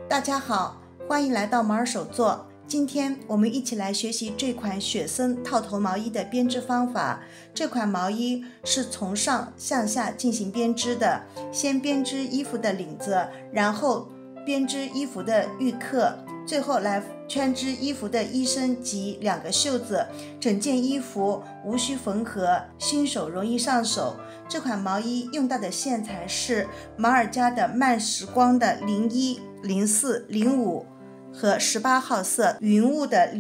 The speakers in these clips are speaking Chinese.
大家好，欢迎来到毛儿手作。今天我们一起来学习这款雪森套头毛衣的编织方法。这款毛衣是从上向下进行编织的，先编织衣服的领子，然后编织衣服的预刻，最后来圈织衣服的衣身及两个袖子。整件衣服无需缝合，新手容易上手。这款毛衣用到的线材是马尔佳的慢时光的01、04、05和18号色，云雾的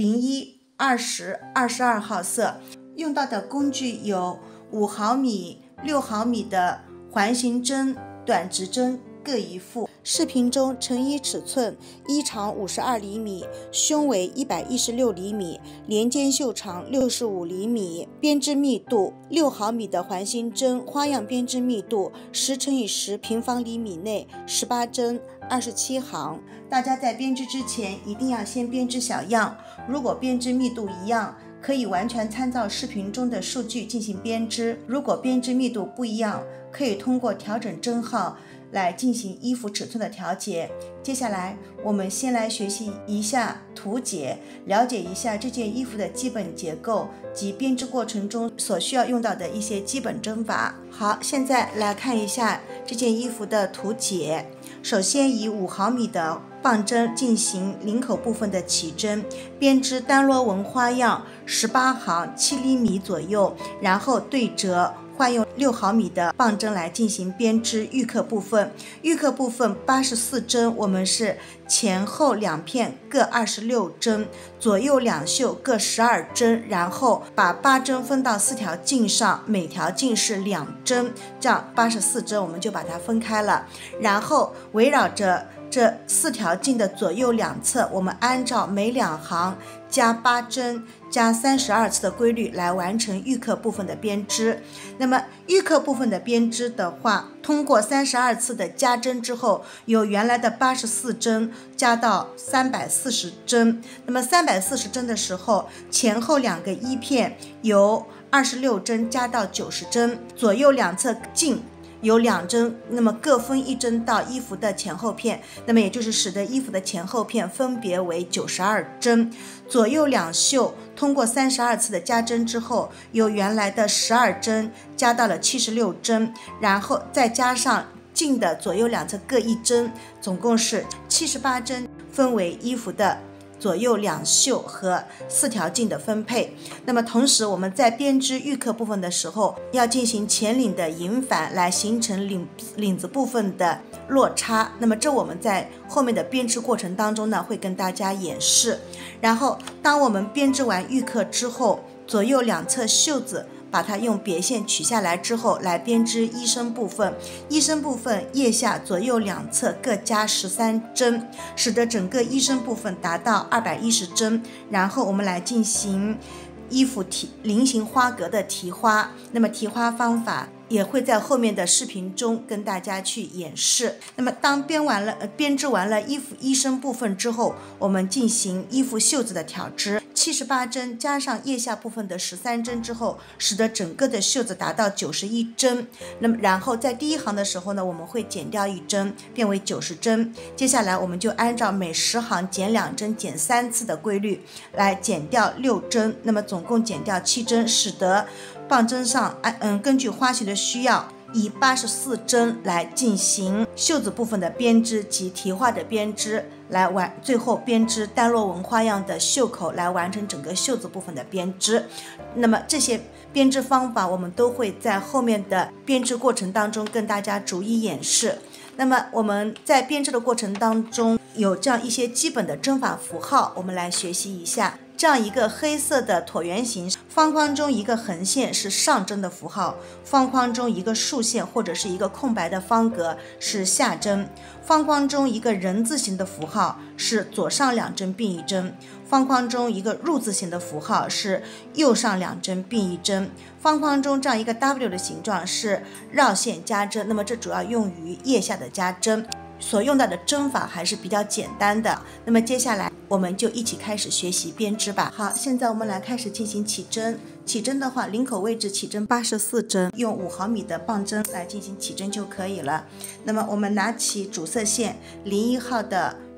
01、20、22号色。用到的工具有5毫米、6毫米的环形针、短直针各一副。视频中成衣尺寸：衣长52厘米，胸围116厘米，连肩袖长65厘米。编织密度：6毫米的环形针，花样编织密度10×10平方厘米内，18针，27行。大家在编织之前一定要先编织小样，如果编织密度一样，可以完全参照视频中的数据进行编织。如果编织密度不一样，可以通过调整针号来进行衣服尺寸的调节。接下来我们先来学习一下图解，了解一下这件衣服的基本结构及编织过程中所需要用到的一些基本针法。好，现在来看一下这件衣服的图解。首先以5毫米的棒针进行领口部分的起针，编织单螺纹花样18行7厘米左右，然后对折换用6毫米的棒针来进行编织预刻部分。预刻部分84针，我们是前后两片各26针，左右两袖各12针，然后把8针分到4条径上，每条径是2针，这样84针我们就把它分开了。然后围绕着这4条径的左右两侧，我们按照每2行加8针加32次的规律来完成预刻部分的编织。那么预刻部分的编织的话，通过32次的加针之后，由原来的84针加到340针。那么340针的时候，前后两个衣片由26针加到90针，左右两侧径有2针，那么各分1针到衣服的前后片，那么也就是使得衣服的前后片分别为92针。左右两袖通过32次的加针之后，由原来的12针加到了76针，然后再加上径的左右两侧各1针，总共是78针，分为衣服的左右两袖和4条径的分配。那么同时我们在编织预刻部分的时候，要进行前领的引反来形成领子部分的落差。那么这我们在后面的编织过程当中呢，会跟大家演示。然后当我们编织完预刻之后，左右两侧袖子把它用别线取下来之后，来编织衣身部分。衣身部分腋下左右两侧各加13针，使得整个衣身部分达到210针。然后我们来进行衣服菱形花格的提花。那么提花方法也会在后面的视频中跟大家去演示。那么当编织完了衣身部分之后，我们进行衣服袖子的挑织。78针加上腋下部分的13针之后，使得整个的袖子达到91针。那么然后在第1行的时候呢，我们会减掉1针，变为90针。接下来我们就按照每10行减2针减3次的规律来减掉6针，那么总共减掉7针，使得棒针上根据花型的需要，以84针来进行袖子部分的编织及提花的编织，最后编织单螺纹花样的袖口，来完成整个袖子部分的编织。那么这些编织方法我们都会在后面的编织过程当中跟大家逐一演示。那么我们在编织的过程当中有这样一些基本的针法符号，我们来学习一下。这样一个黑色的椭圆形，方框中一个横线是上针的符号，方框中一个竖线或者是一个空白的方格是下针，方框中一个人字形的符号是左上2针并1针，方框中一个入字形的符号是右上2针并1针，方框中这样一个 W 的形状是绕线加针。那么这主要用于腋下的加针，所用到的针法还是比较简单的。那么接下来我们就一起开始学习编织吧。好，现在我们来开始进行起针。起针的话，领口位置起针84针，用5毫米的棒针来进行起针就可以了。那么我们拿起主色线01号的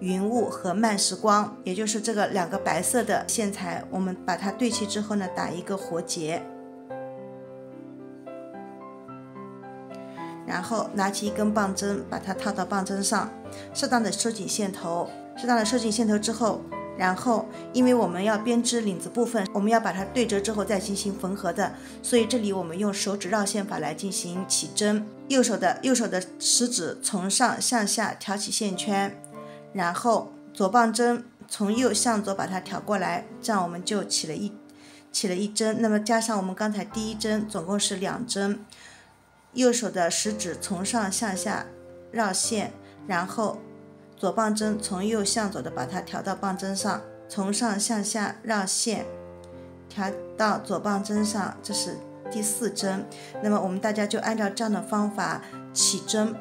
云雾和慢时光，也就是这个2个白色的线材，我们把它对齐之后呢，打一个活结，然后拿起一根棒针，把它套到棒针上，适当的收紧线头，之后，然后因为我们要编织领子部分，我们要把它对折之后再进行缝合的，所以这里我们用手指绕线法来进行起针。右手的食指从上向下挑起线圈，然后左棒针从右向左把它挑过来，这样我们就起了一针。那么加上我们刚才第一针，总共是2针。右手的食指从上向下绕线，然后左棒针从右向左的把它调到棒针上，从上向下绕线，调到左棒针上，这是第4针。那么我们大家就按照这样的方法起针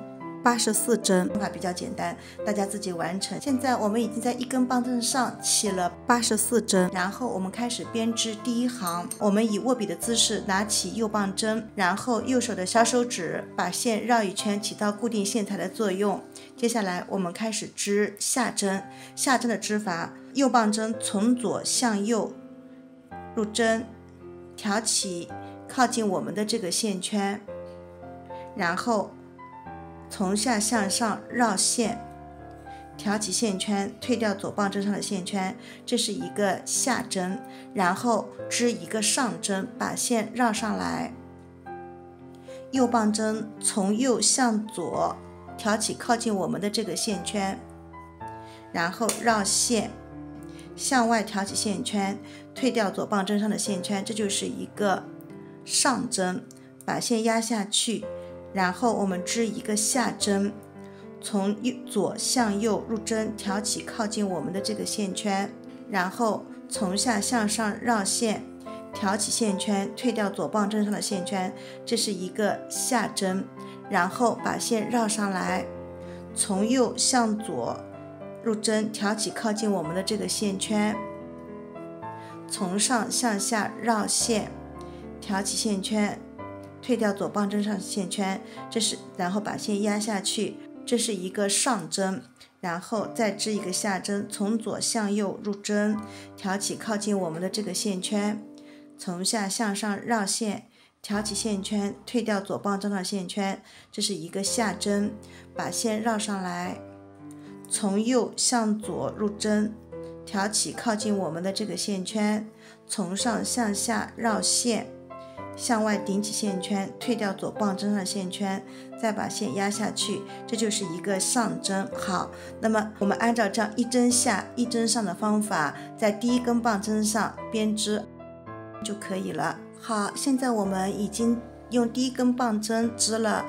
84针，方法比较简单，大家自己完成。现在我们已经在1根棒针上起了84针，然后我们开始编织第1行。我们以握笔的姿势拿起右棒针，然后右手的小手指把线绕一圈，起到固定线材的作用。接下来我们开始织下针，下针的织法，右棒针从左向右入针，挑起靠近我们的这个线圈，然后从下向上绕线，挑起线圈，退掉左棒针上的线圈，这是一个下针，然后织一个上针，把线绕上来，右棒针从右向左挑起靠近我们的这个线圈，然后绕线，向外挑起线圈，退掉左棒针上的线圈，这就是一个上针，把线压下去，然后我们织一个下针，从左向右入针，挑起靠近我们的这个线圈，然后从下向上绕线，挑起线圈，退掉左棒针上的线圈，这是一个下针，然后把线绕上来，从右向左入针，挑起靠近我们的这个线圈，从上向下绕线，挑起线圈，退掉左棒针上的线圈，然后把线压下去，这是一个上针，然后再织一个下针，从左向右入针，挑起靠近我们的这个线圈，从下向上绕线，挑起线圈，退掉左棒针上的线圈，这是一个下针，把线绕上来，从右向左入针，挑起靠近我们的这个线圈，从上向下绕线，向外顶起线圈，退掉左棒针上的线圈，再把线压下去，这就是一个上针。好，那么我们按照这样一针下一针上的方法，在第1根棒针上编织就可以了。好，现在我们已经用第1根棒针织了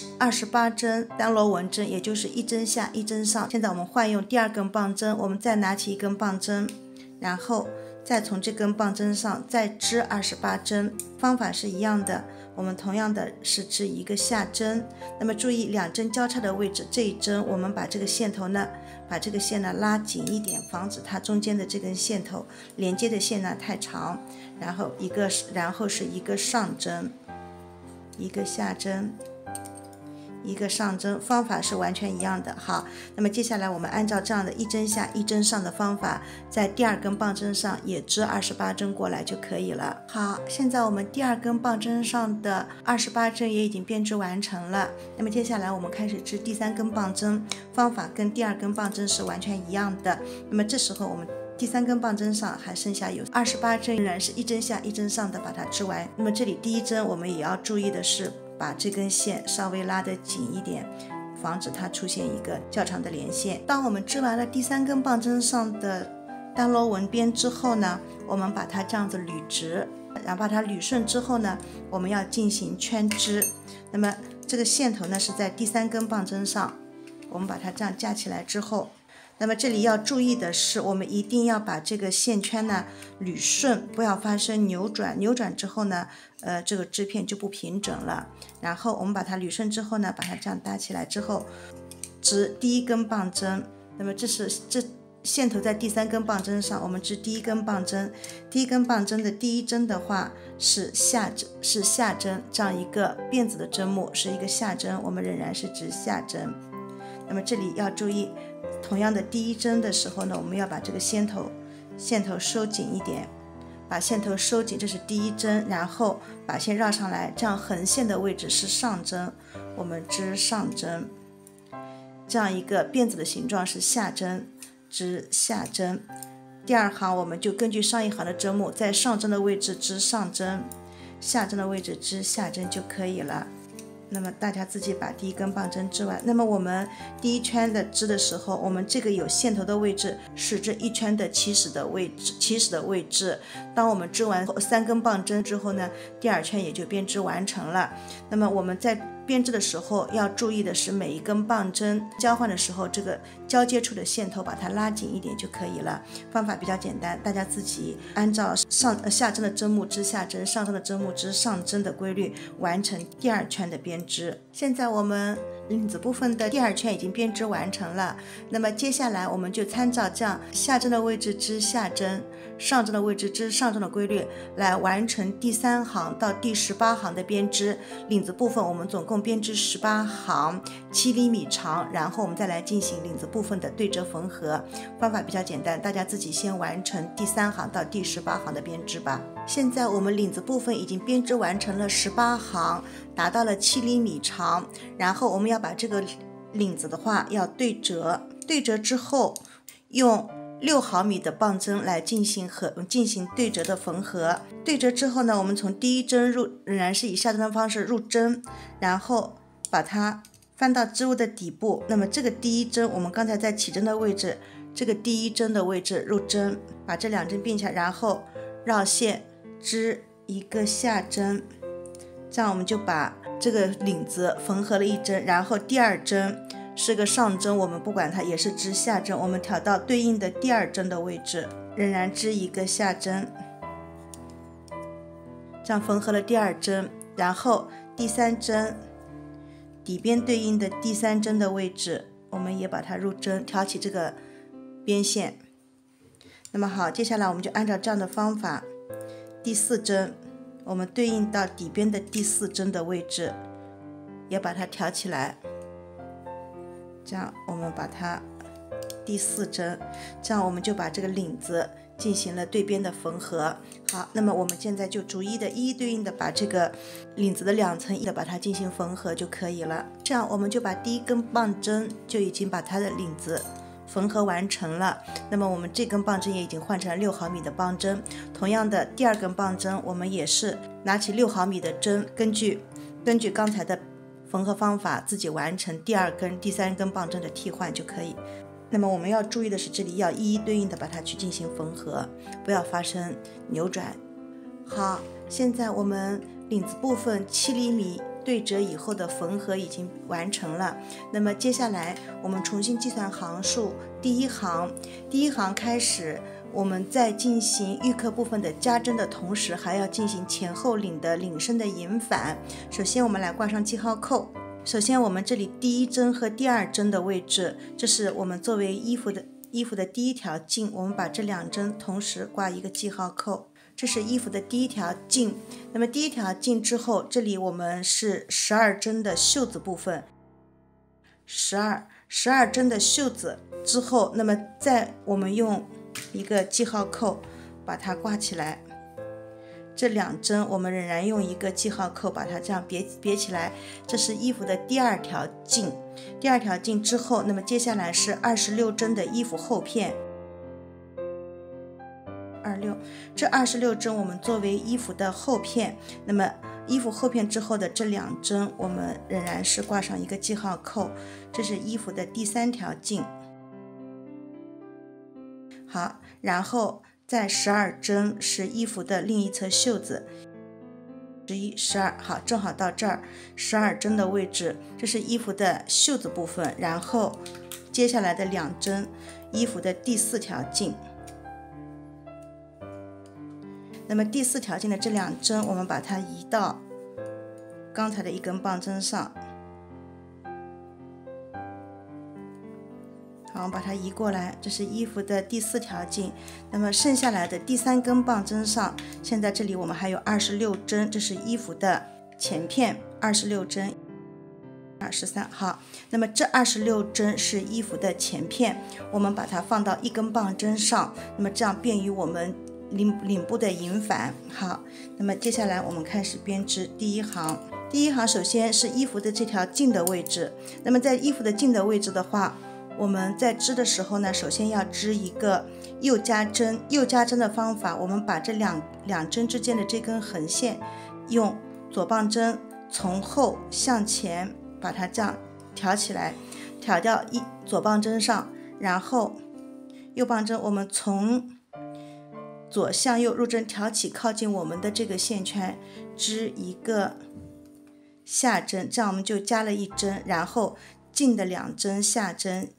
28针单螺纹针，也就是一针下一针上。现在我们换用第2根棒针，我们再拿起1根棒针，然后再从这根棒针上再织28针，方法是一样的。我们同样的是织一个下针，那么注意2针交叉的位置，这一针我们把这个线头呢，把这个线呢拉紧一点，防止它中间的这根线头连接的线呢太长。然后是一个上针，一个下针，一个上针，方法是完全一样的。好，那么接下来我们按照这样的一针下一针上的方法，在第2根棒针上也织28针过来就可以了。好，现在我们第2根棒针上的28针也已经编织完成了。那么接下来我们开始织第3根棒针，方法跟第2根棒针是完全一样的。那么这时候我们第3根棒针上还剩下有28针，仍然是一针下一针上的把它织完。那么这里第1针我们也要注意的是，把这根线稍微拉得紧一点，防止它出现一个较长的连线。当我们织完了第3根棒针上的单螺纹边之后呢，我们把它这样子捋直，然后把它捋顺之后呢，我们要进行圈织。那么这个线头呢是在第3根棒针上，我们把它这样架起来之后，那么这里要注意的是，我们一定要把这个线圈呢捋顺，不要发生扭转。扭转之后呢，这个织片就不平整了。然后我们把它捋顺之后呢，把它这样搭起来之后，织第1根棒针。那么这线头在第3根棒针上，我们织第1根棒针。第1根棒针的第1针的话是下针，这样一个辫子的针目是一个下针，我们仍然是织下针。那么这里要注意， 同样的第一针的时候呢，我们要把这个线头收紧一点，把线头收紧，这是第一针，然后把线绕上来，这样横线的位置是上针，我们织上针，这样一个辫子的形状是下针，织下针。第二行我们就根据上一行的针目，在上针的位置织上针，下针的位置织下针就可以了。那么大家自己把第一根棒针织完。那么我们第一圈的织的时候，我们这个有线头的位置是这一圈的起始的位置。当我们织完3根棒针之后呢，第二圈也就编织完成了。那么我们在编织的时候要注意的是，每一根棒针交换的时候，这个交接处的线头把它拉紧一点就可以了。方法比较简单，大家自己按照下针的针目织下针，上针的针目织上针的规律完成第二圈的编织。现在我们领子部分的第二圈已经编织完成了，那么接下来我们就参照这样下针的位置织下针，上针的位置织上针的规律来完成第3行到第18行的编织。领子部分我们总共编织18行，7厘米长，然后我们再来进行领子部分的对折缝合。方法比较简单，大家自己先完成第3行到第18行的编织吧。现在我们领子部分已经编织完成了18行，达到了7厘米长，然后我们要把这个领子的话要对折，对折之后用6毫米的棒针来进行对折的缝合。对折之后呢，我们从第一针仍然是以下针的方式入针，然后把它翻到织物的底部。那么这个第一针我们刚才在起针的位置，这个第一针的位置入针，把这2针并起来，然后绕线织一个下针，这样我们就把这个领子缝合了一针。然后第二针是个上针，我们不管它，也是织下针，我们调到对应的第二针的位置，仍然织一个下针，这样缝合了第二针。然后第3针底边对应的第3针的位置，我们也把它入针，挑起这个边线。那么好，接下来我们就按照这样的方法，第4针我们对应到底边的第4针的位置，也把它挑起来，这样我们把它第4针，这样我们就把这个领子进行了对边的缝合。好，那么我们现在就逐一对应的把这个领子的2层的把它进行缝合就可以了。这样我们就把第一根棒针就已经把它的领子缝合完成了。那么我们这根棒针也已经换成了6毫米的棒针。同样的，第二根棒针我们也是拿起6毫米的针，根据刚才的缝合方法自己完成第2根、第3根棒针的替换就可以。那么我们要注意的是，这里要一一对应的把它去进行缝合，不要发生扭转。好，现在我们领子部分7厘米对折以后的缝合已经完成了。那么接下来我们重新计算行数，第一行开始，我们在进行预刻部分的加针的同时，还要进行前后领的领身的引反。首先我们来挂上记号扣。首先我们这里第1针和第2针的位置，这是我们作为衣服的第一条径，我们把这2针同时挂一个记号扣，这是衣服的第一条径。那么第一条径之后，这里我们是12针的袖子部分，12针的袖子之后，那么再我们用一个记号扣把它挂起来。这2针我们仍然用一个记号扣把它这样别起来，这是衣服的第2条径。第2条径之后，那么接下来是26针的衣服后片，26，这26针我们作为衣服的后片。那么衣服后片之后的这2针我们仍然是挂上一个记号扣，这是衣服的第3条径。好，然后在12针是衣服的另一侧袖子，11、12，好，正好到这儿12针的位置，这是衣服的袖子部分。然后接下来的2针，衣服的第4条径。那么第4条径的这2针，我们把它移到刚才的一根棒针上。好，我们把它移过来，这是衣服的第4条径。那么剩下来的第3根棒针上，现在这里我们还有26针，这是衣服的前片26针。 13。好，那么这26针是衣服的前片，我们把它放到1根棒针上，那么这样便于我们领部的引返。好，那么接下来我们开始编织第一行。第一行首先是衣服的这条径的位置，那么在衣服的径的位置的话，我们在织的时候呢，首先要织一个右加针。右加针的方法，我们把这两针之间的这根横线，用左棒针从后向前把它这样挑起来，挑到左棒针上，然后右棒针我们从左向右入针挑起，靠近我们的这个线圈，织一个下针，这样我们就加了1针，然后进的2针下针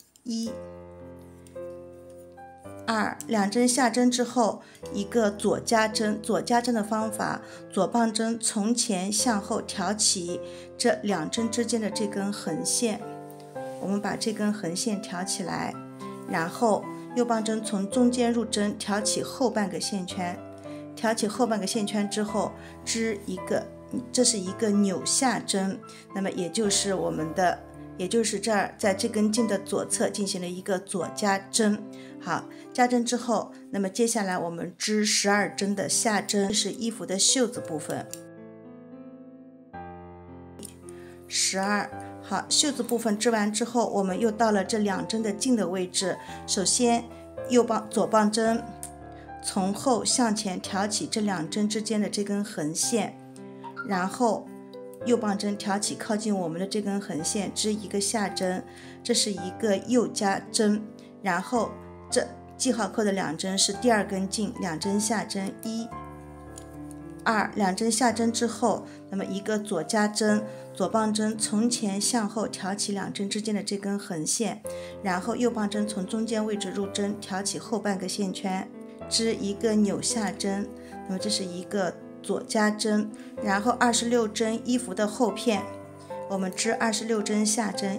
，1、2，两针下针之后，一个左加针。左加针的方法，左棒针从前向后挑起这2针之间的这根横线，我们把这根横线挑起来，然后右棒针从中间入针挑起后半个线圈，挑起后半个线圈之后，织一个，这是一个扭下针，那么也就是这儿在这根茎的左侧进行了一个左加针。好，加针之后，那么接下来我们织12针的下针，这是衣服的袖子部分。12，好，袖子部分织完之后，我们又到了这2针的径的位置。首先左棒针从后向前挑起这2针之间的这根横线，然后右棒针挑起靠近我们的这根横线，织一个下针，这是一个右加针，然后这记号扣的2针是第2根径，2针下针，1、2，两针下针之后，那么一个左加针，左棒针从前向后挑起2针之间的这根横线，然后右棒针从中间位置入针挑起后半个线圈，织一个扭下针，那么这是一个左加针，然后26针衣服的后片，我们织26针下针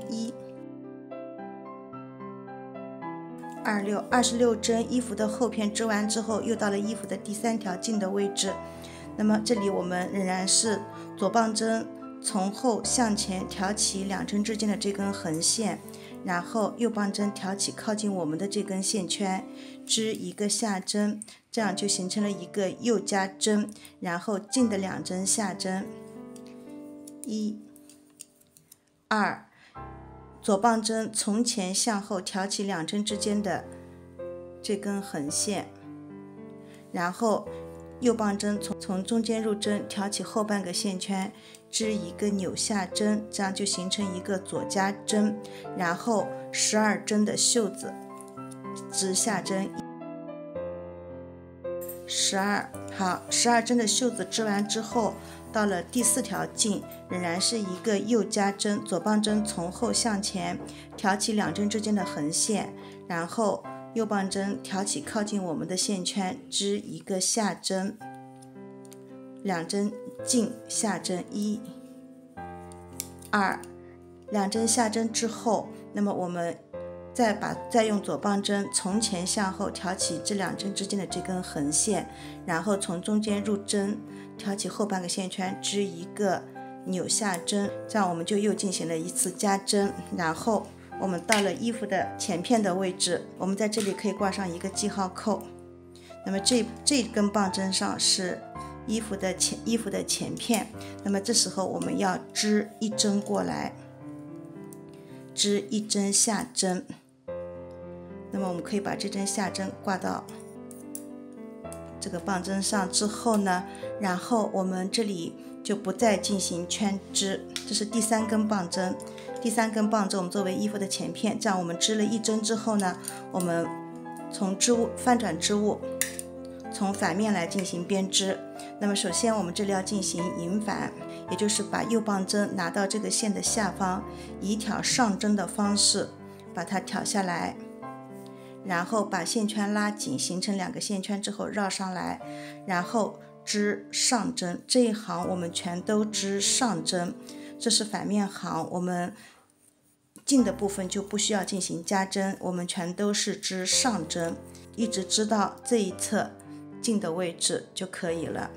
，1、26针衣服的后片织完之后，又到了衣服的第3条径的位置。那么这里我们仍然是左棒针从后向前挑起2针之间的这根横线，然后右棒针挑起靠近我们的这根线圈，织一个下针，这样就形成了一个右加针，然后进的2针下针，1、2，左棒针从前向后挑起2针之间的这根横线，然后右棒针从中间入针挑起后半个线圈，织一个扭下针，这样就形成一个左加针，然后12针的袖子，织下针12。好，12针的袖子织完之后，到了第4条径，仍然是一个右加针，左棒针从后向前挑起2针之间的横线，然后右棒针挑起靠近我们的线圈，织一个下针，2针进下针，1、2，两针下针之后，那么我们再用左棒针从前向后挑起这2针之间的这根横线，然后从中间入针挑起后半个线圈，织一个扭下针，这样我们就又进行了1次加针，然后我们到了衣服的前片的位置，我们在这里可以挂上一个记号扣。那么这根棒针上是衣服的前片，那么这时候我们要织1针过来，织1针下针。那么我们可以把这针下针挂到这个棒针上之后呢，然后我们这里就不再进行圈织，这是第3根棒针。第3根棒针我们作为衣服的前片，这样我们织了1针之后呢，我们从翻转织物，从反面来进行编织。那么首先我们这里要进行引返，也就是把右棒针拿到这个线的下方，以挑上针的方式把它挑下来，然后把线圈拉紧，形成2个线圈之后绕上来，然后织上针。这一行我们全都织上针，这是反面行，我们进的部分就不需要进行加针，我们全都是织上针，一直织到这一侧进的位置就可以了。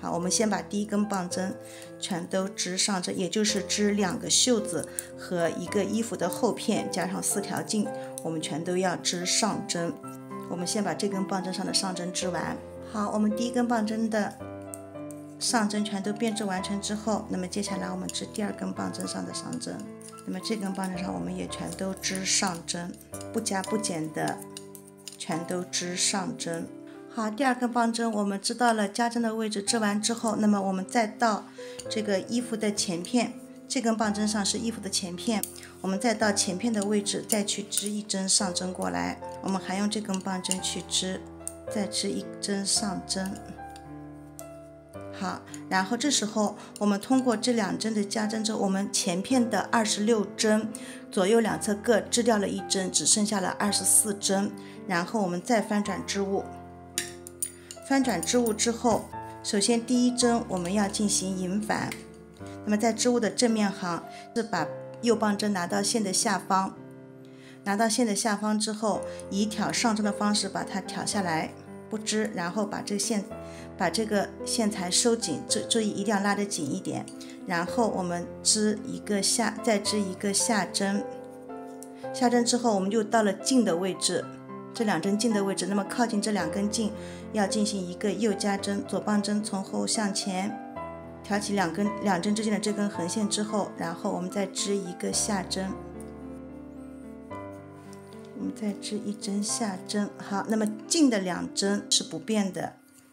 好，我们先把第一根棒针全都织上针，也就是织2个袖子和一个衣服的后片，加上4条径，我们全都要织上针。我们先把这根棒针上的上针织完。好，我们第一根棒针的上针全都编织完成之后，那么接下来我们织第2根棒针上的上针。那么这根棒针上我们也全都织上针，不加不减的全都织上针。好，第2根棒针我们织到了加针的位置，织完之后，那么我们再到这个衣服的前片，这根棒针上是衣服的前片，我们再到前片的位置再去织1针上针过来，我们还用这根棒针去织，再织1针上针。好，然后这时候我们通过这2针的加针之后，我们前片的26针左右两侧各织掉了1针，只剩下了24针。然后我们再翻转织物，翻转织物之后，首先第1针我们要进行引反，那么在织物的正面行是把右棒针拿到线的下方，拿到线的下方之后，以挑上针的方式把它挑下来不织，然后把这个线材收紧，注意一定要拉得紧一点。然后我们再织一个下针，下针之后我们就到了径的位置，这2针径的位置，那么靠近这2根径要进行一个右加针，左棒针从后向前挑起两针之间的这根横线之后，然后我们再织一个下针，我们再织1针下针。好，那么径的2针是不变的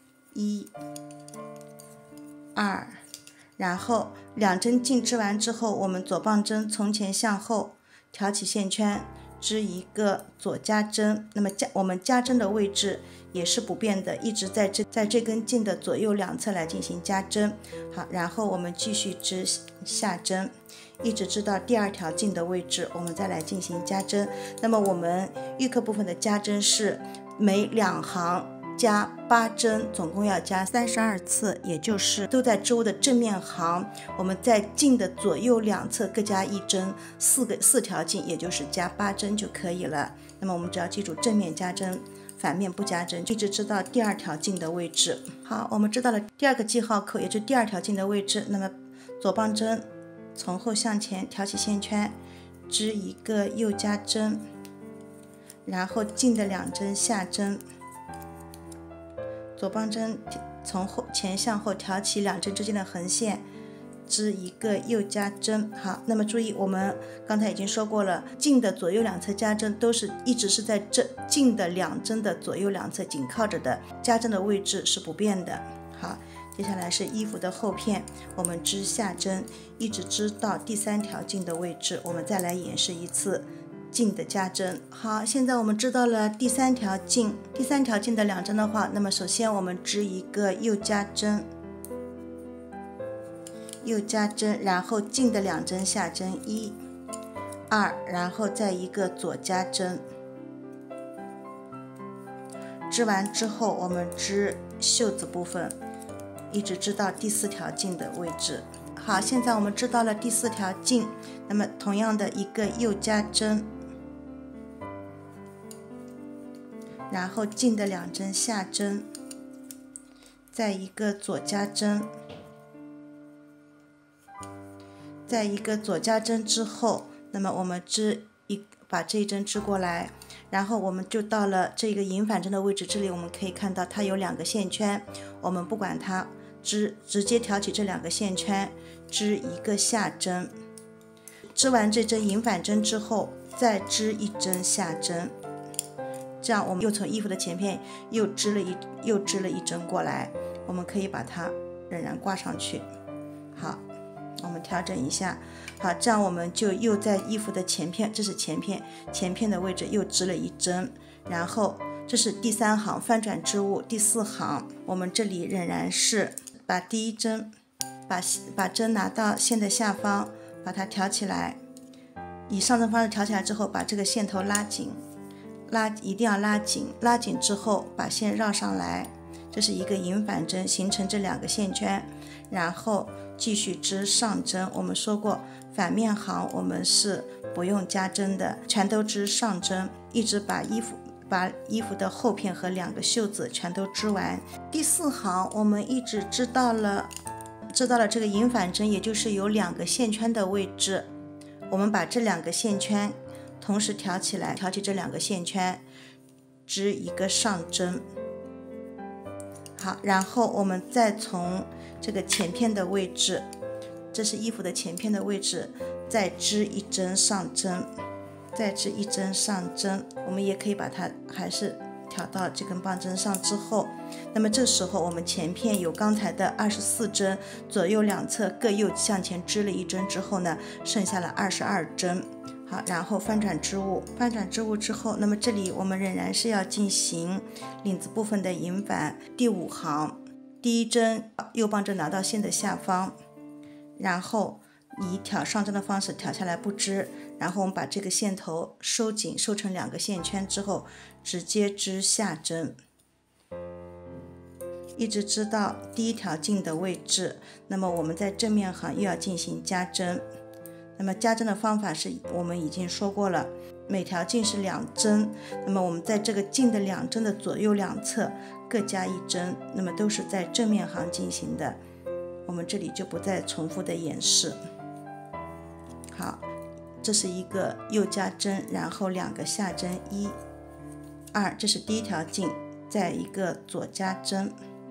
，1、2，然后2针径织完之后，我们左棒针从前向后挑起线圈，织一个左加针，那么我们加针的位置也是不变的，一直在这根径的左右两侧来进行加针。好，然后我们继续织下针，一直织到第2条径的位置，我们再来进行加针。那么我们预刻部分的加针是每2行加8针，总共要加32次，也就是都在织物的正面行，我们在径的左右两侧各加1针，4条径，也就是加8针就可以了。那么我们只要记住正面加针，反面不加针，一直织到第2条径的位置。好，我们知道了第2个记号口，也就是第2条径的位置。那么左棒针从后向前挑起线圈，织一个右加针，然后径的2针下针，左棒针从前向后挑起2针之间的横线，织一个右加针。好，那么注意，我们刚才已经说过了，径的左右两侧加针都是一直是在径的2针的左右两侧紧靠着的，加针的位置是不变的。好，接下来是衣服的后片，我们织下针，一直织到第3条径的位置，我们再来演示一次径的加针。好，现在我们知道了第3条径，第3条径的2针的话，那么首先我们织一个右加针，右加针，然后径的2针下针，1、2，然后再一个左加针。织完之后，我们织袖子部分，一直织到第4条径的位置。好，现在我们知道了第4条径，那么同样的一个右加针，然后径的2针下针，再一个左加针，在一个左加针之后，那么我们把这一针织过来，然后我们就到了这个引反针的位置。这里我们可以看到它有2个线圈，我们不管它，直接挑起这2个线圈，织一个下针。织完这针引反针之后，再织1针下针，这样我们又从衣服的前片又织了一针过来，我们可以把它仍然挂上去。好，我们调整一下。好，这样我们就又在衣服的前片，这是前片的位置又织了1针，然后这是第3行翻转织物，第4行我们这里仍然是把第1针把针拿到线的下方，把它挑起来，以上针方式挑起来之后，把这个线头拉紧，一定要拉紧，拉紧之后把线绕上来，这是一个引反针，形成这2个线圈，然后继续织上针。我们说过反面行我们是不用加针的，全都织上针，一直把把衣服的后片和2个袖子全都织完。第4行我们一直织到了这个银反针，也就是有2个线圈的位置，我们把这2个线圈同时挑起来，挑起这2个线圈，织一个上针。好，然后我们再从这个前片的位置，这是衣服的前片的位置，再织1针上针，再织1针上针。我们也可以把它还是挑到这根棒针上之后，那么这时候我们前片有刚才的24针，左右两侧各又向前织了1针之后呢，剩下了22针。好，然后翻转织物，翻转织物之后，那么这里我们仍然是要进行领子部分的引反。第5行，第1针右棒针拿到线的下方，然后以挑上针的方式挑下来不织，然后我们把这个线头收紧，收成2个线圈之后，直接织下针，一直织到第1条径的位置。那么我们在正面行又要进行加针。那么加针的方法是我们已经说过了，每条径是2针，那么我们在这个径的2针的左右两侧各加1针，那么都是在正面行进行的，我们这里就不再重复的演示。好，这是一个右加针，然后2个下针，1、2，这是第1条径，再一个左加针，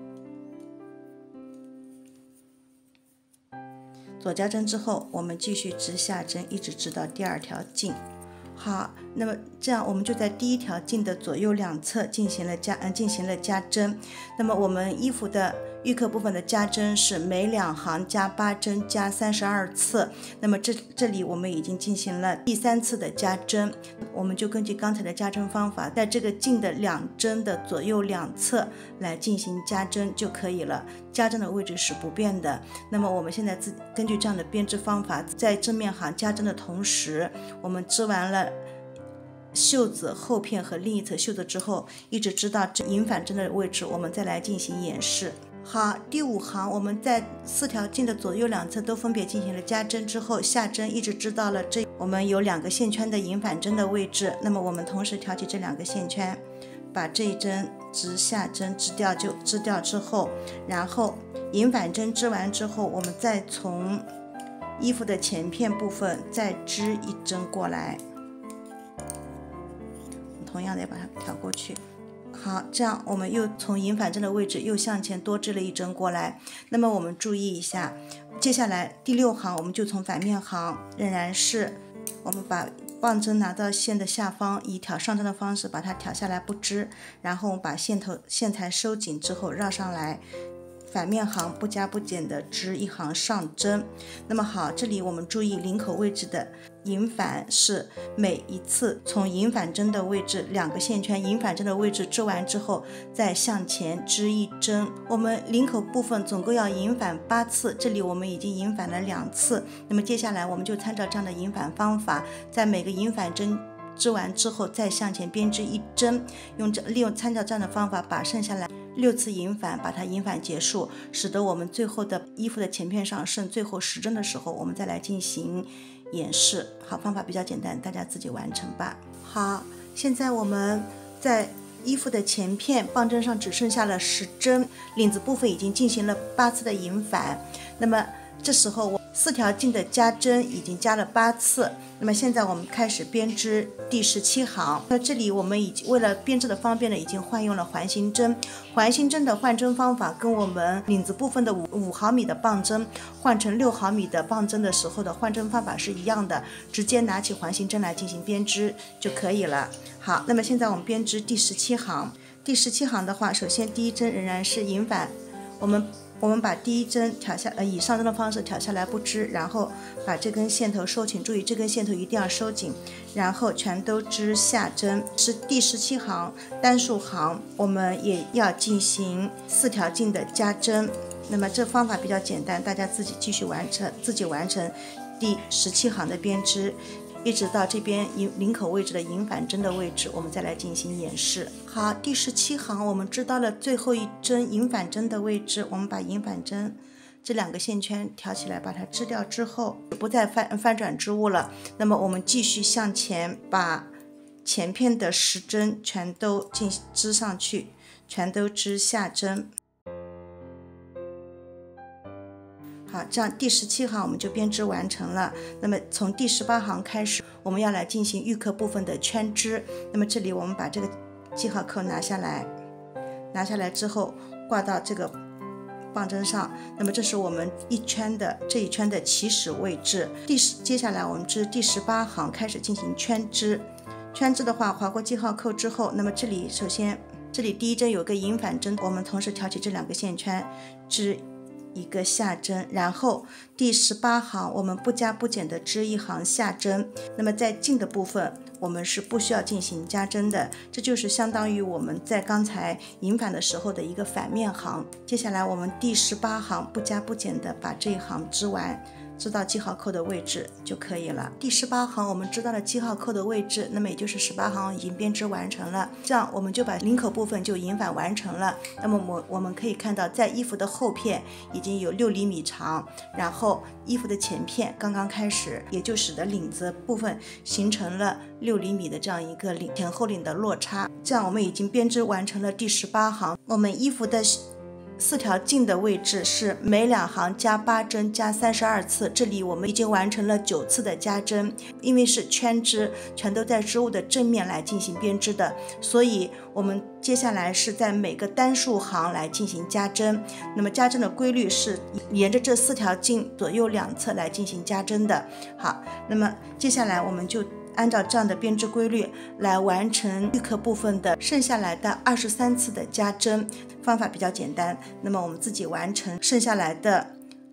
左加针之后，我们继续织下针，一直织到第2条径。好，那么这样我们就在第1条径的左右两侧进行了加针。那么我们衣服的预刻部分的加针是每2行加8针加32次。那么这里我们已经进行了第3次的加针，我们就根据刚才的加针方法，在这个径的2针的左右两侧来进行加针就可以了。加针的位置是不变的。那么我们现在根据这样的编织方法，在正面行加针的同时，我们织完了袖子后片和另一侧袖子之后，一直织到引反针的位置，我们再来进行演示。好，第5行我们在4条径的左右两侧都分别进行了加针之后，下针一直织到了我们有2个线圈的引反针的位置。那么我们同时挑起这2个线圈，把这一针织下针织掉之后，然后引反针织完之后，我们再从衣服的前片部分再织1针过来，同样的要把它挑过去。好，这样我们又从引反针的位置又向前多织了1针过来。那么我们注意一下，接下来第6行我们就从反面行，仍然是我们把棒针拿到线的下方，以挑上针的方式把它挑下来不织，然后我们把线材收紧之后绕上来，反面行不加不减的织1行上针。那么好，这里我们注意领口位置的引反是每一次从引反针的位置2个线圈，引反针的位置织完之后，再向前织1针。我们领口部分总共要引反8次，这里我们已经引反了2次。那么接下来我们就参照这样的引反方法，在每个引反针织完之后再向前编织1针，利用参照这样的方法把剩下来6次引反把它引反结束，使得我们最后的衣服的前片上剩最后10针的时候，我们再来进行演示。好，方法比较简单，大家自己完成吧。好，现在我们在衣服的前片棒针上只剩下了10针，领子部分已经进行了8次的引反。那么这时候我4条径的加针已经加了8次，那么现在我们开始编织第17行。那这里我们为了编织的方便呢，已经换用了环形针。环形针的换针方法跟我们领子部分的5毫米的棒针换成6毫米的棒针的时候的换针方法是一样的，直接拿起环形针来进行编织就可以了。好，那么现在我们编织第17行。第17行的话，首先第1针仍然是引反，我们把第1针以上针的方式挑下来不织，然后把这根线头收紧，注意这根线头一定要收紧，然后全都织下针。是第17行单数行，我们也要进行4条径的加针。那么这方法比较简单，大家自己继续完成第17行的编织，一直到这边领口位置的引反针的位置，我们再来进行演示。好，第17行我们织到了最后1针引反针的位置，我们把引反针这2个线圈挑起来把它织掉之后，不再翻转织物了。那么我们继续向前把前片的10针全都织上去，全都织下针。好，这样第17行我们就编织完成了。那么从第18行开始，我们要来进行预刻部分的圈织。那么这里我们把这个记号扣拿下来，拿下来之后挂到这个棒针上。那么这是我们这一圈的起始位置。接下来我们织第18行开始进行圈织。圈织的话，划过记号扣之后，那么这里首先这里第一针有个引反针，我们同时挑起这2个线圈，织一个下针，然后第18行我们不加不减的织一行下针。那么在进的部分我们是不需要进行加针的，这就是相当于我们在刚才引反的时候的一个反面行。接下来我们第18行不加不减的把这一行织完，织到记号扣的位置就可以了。第18行我们织到了记号扣的位置，那么也就是18行已经编织完成了，这样我们就把领口部分就引反完成了。那么我们可以看到，在衣服的后片已经有6厘米长，然后衣服的前片刚刚开始，也就使得领子部分形成了6厘米的这样一个前后领的落差。这样我们已经编织完成了第18行。我们衣服的4条进的位置是每2行加8针加32次，这里我们已经完成了9次的加针。因为是圈织，全都在织物的正面来进行编织的，所以我们接下来是在每个单数行来进行加针。那么加针的规律是沿着这4条进左右两侧来进行加针的。好，那么接下来我们就按照这样的编织规律来完成预刻部分的剩下来的23次的加针。方法比较简单，那么我们自己完成剩下来的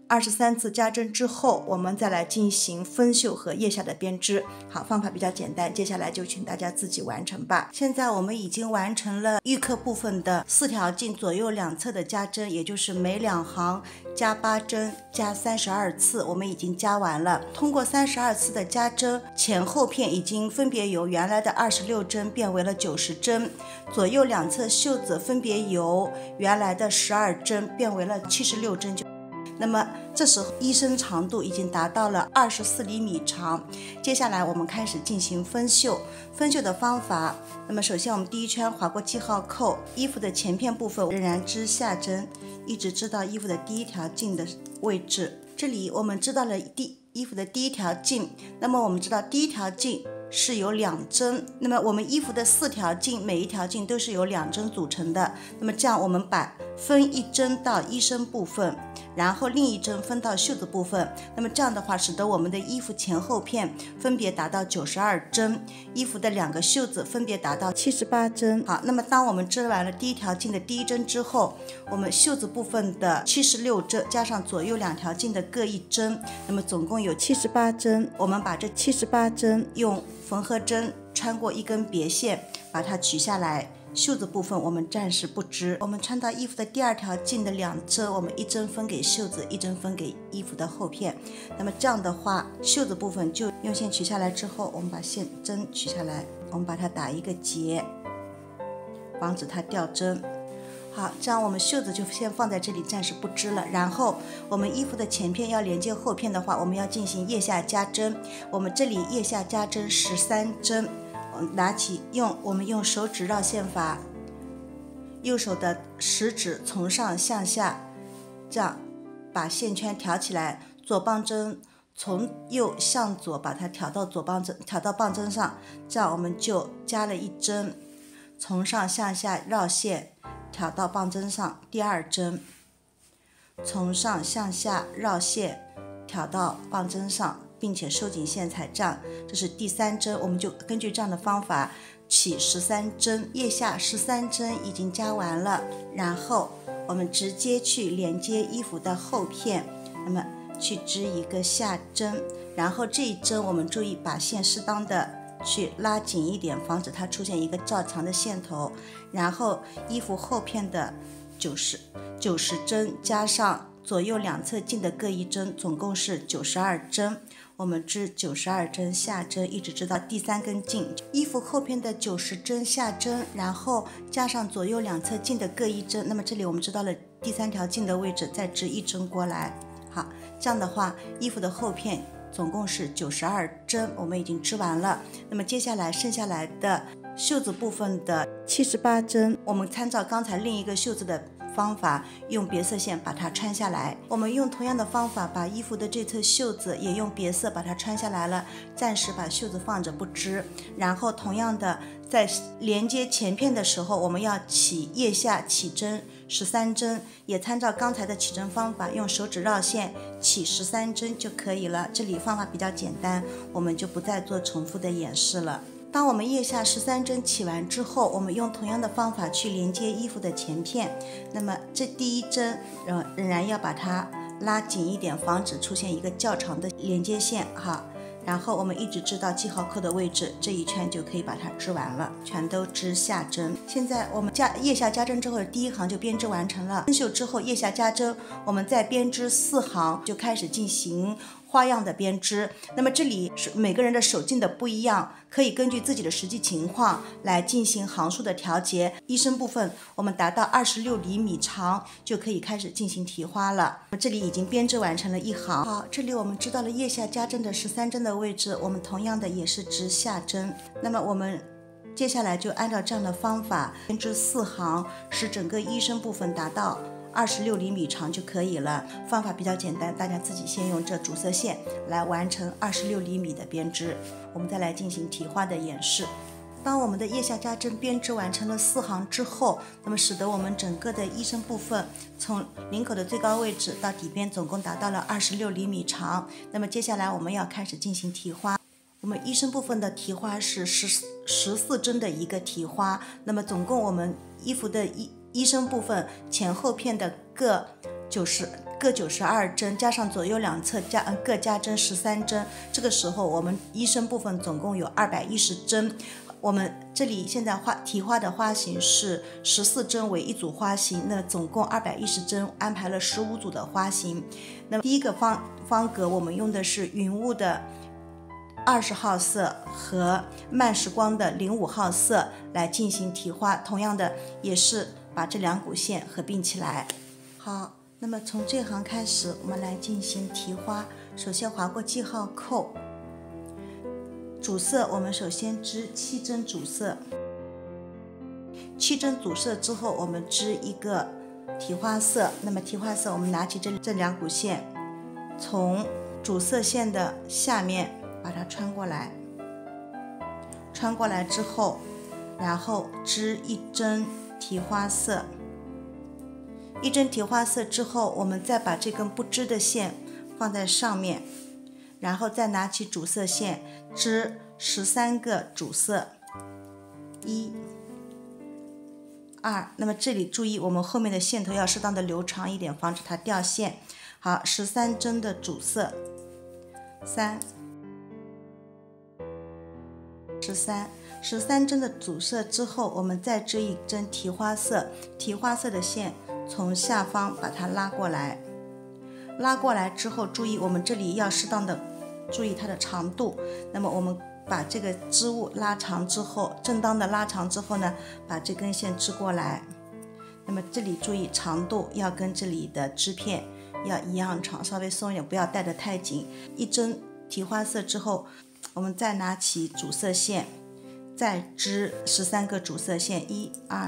23次加针之后，我们再来进行分袖和腋下的编织。好，方法比较简单，接下来就请大家自己完成吧。现在我们已经完成了预刻部分的4条进左右两侧的加针，也就是每2行加8针加32次，我们已经加完了。通过32次的加针，前后片已经分别由原来的26针变为了90针，左右两侧袖子分别由原来的12针变为了76针。那么这时候衣身长度已经达到了24厘米长。接下来我们开始进行分袖。分袖的方法，那么首先我们第一圈划过记号扣，衣服的前片部分仍然织下针，一直织到衣服的第1条进的位置。这里我们织到了衣服的第1条进，那么我们知道第1条进是由2针，那么我们衣服的4条进，每一条进都是由2针组成的。那么这样我们把分1针到衣身部分，然后另1针分到袖子部分，那么这样的话使得我们的衣服前后片分别达到92针，衣服的2个袖子分别达到78针。好，那么当我们织完了第1条进的第1针之后，我们袖子部分的76针加上左右2条进的各1针，那么总共有78针。我们把这78针用缝合针穿过一根别线把它取下来，袖子部分我们暂时不织。我们穿到衣服的第2条进的2针，我们1针分给袖子，1针分给衣服的后片。那么这样的话，袖子部分就用线取下来之后，我们把针取下来，我们把它打一个结，防止它掉针。好，这样我们袖子就先放在这里，暂时不织了。然后我们衣服的前片要连接后片的话，我们要进行腋下加针。我们这里腋下加针13针，我们用手指绕线法，右手的食指从上向下，这样把线圈挑起来，左棒针从右向左把它挑到棒针上，这样我们就加了1针，从上向下绕线挑到棒针上，第2针从上向下绕线挑到棒针上，并且收紧线裁，这样这是第3针。我们就根据这样的方法起13针，腋下13针已经加完了，然后我们直接去连接衣服的后片，那么去织一个下针，然后这一针我们注意把线适当的去拉紧一点，防止它出现一个较长的线头。然后衣服后片的90针加上左右两侧进的各1针，总共是92针。我们织92针下针，一直织到第3根进。衣服后片的90针下针，然后加上左右两侧进的各1针，那么这里我们织到了第3条进的位置，再织1针过来。好，这样的话衣服的后片总共是92针，我们已经织完了。那么接下来剩下来的袖子部分的78针，我们参照刚才另一个袖子的方法，用别色线把它穿下来。我们用同样的方法把衣服的这侧袖子也用别色把它穿下来了，暂时把袖子放着不织。然后同样的，在连接前片的时候，我们要起腋下起针13针，也参照刚才的起针方法，用手指绕线起13针就可以了。这里方法比较简单，我们就不再做重复的演示了。当我们腋下13针起完之后，我们用同样的方法去连接衣服的前片。那么这第一针仍然要把它拉紧一点，防止出现一个较长的连接线哈。然后我们一直织到记号扣的位置，这一圈就可以把它织完了，全都织下针。现在我们腋下加针之后的第一行就编织完成了。针绣之后腋下加针，我们再编织4行就开始进行花样的编织。那么这里是每个人的手劲的不一样，可以根据自己的实际情况来进行行数的调节。衣身部分我们达到26厘米长就可以开始进行提花了。这里已经编织完成了1行。好，这里我们知道了腋下加针的13针的位置，我们同样的也是织下针。那么我们接下来就按照这样的方法编织4行，使整个衣身部分达到26厘米长就可以了。方法比较简单，大家自己先用这主色线来完成26厘米的编织。我们再来进行提花的演示。当我们的腋下加针编织完成了4行之后，那么使得我们整个的衣身部分从领口的最高位置到底边总共达到了26厘米长。那么接下来我们要开始进行提花。我们衣身部分的提花是14针的一个提花，那么总共我们衣服的衣身部分前后片的各92针，加上左右两侧各加针13针，这个时候我们衣身部分总共有210针。我们这里现在提花的花型是14针为一组花型，那总共210针，安排了15组的花型。那么第一个方格我们用的是云雾的20号色和慢时光的05号色来进行提花，同样的也是把这2股线合并起来。好，那么从这行开始我们来进行提花。首先划过记号扣，主色我们首先织7针主色，7针主色之后我们织一个提花色。那么提花色我们拿起这2股线，从主色线的下面把它穿过来，穿过来之后，然后织1针提花色，1针提花色之后，我们再把这根不织的线放在上面，然后再拿起主色线织13个主色，1、2。那么这里注意，我们后面的线头要适当的留长一点，防止它掉线。好，13针的主色，3、13针的主色之后，我们再织1针提花色，提花色的线从下方把它拉过来，拉过来之后，注意我们这里要适当的注意它的长度。那么我们把这个织物拉长之后，正当的拉长之后呢，把这根线织过来。那么这里注意长度要跟这里的织片要一样长，稍微松一点，不要带得太紧。1针提花色之后，我们再拿起主色线，再织13个主色线，1、2。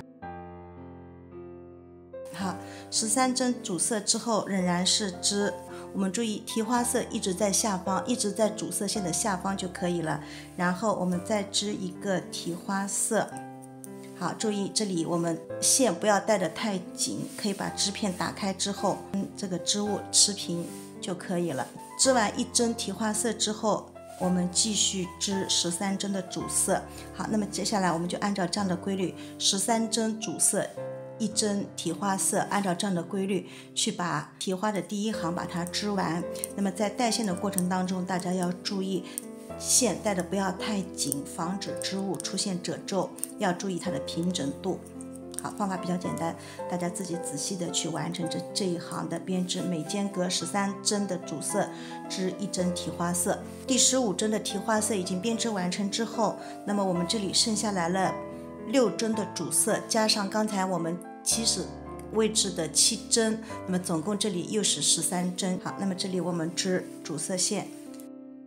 好，13针主色之后仍然是织，我们注意提花色一直在下方，一直在主色线的下方就可以了。然后我们再织一个提花色。好，注意这里我们线不要带得太紧，可以把织片打开之后跟这个织物持平就可以了。织完1针提花色之后，我们继续织13针的主色。好，那么接下来我们就按照这样的规律，13针主色，1针提花色，按照这样的规律去把提花的第1行把它织完。那么在带线的过程当中，大家要注意线带的不要太紧，防止织物出现褶皱，要注意它的平整度。好，方法比较简单，大家自己仔细的去完成这一行的编织，每间隔13针的主色，织1针提花色。第15针的提花色已经编织完成之后，那么我们这里剩下来了6针的主色，加上刚才我们起始位置的7针，那么总共这里又是13针。好，那么这里我们织主色线，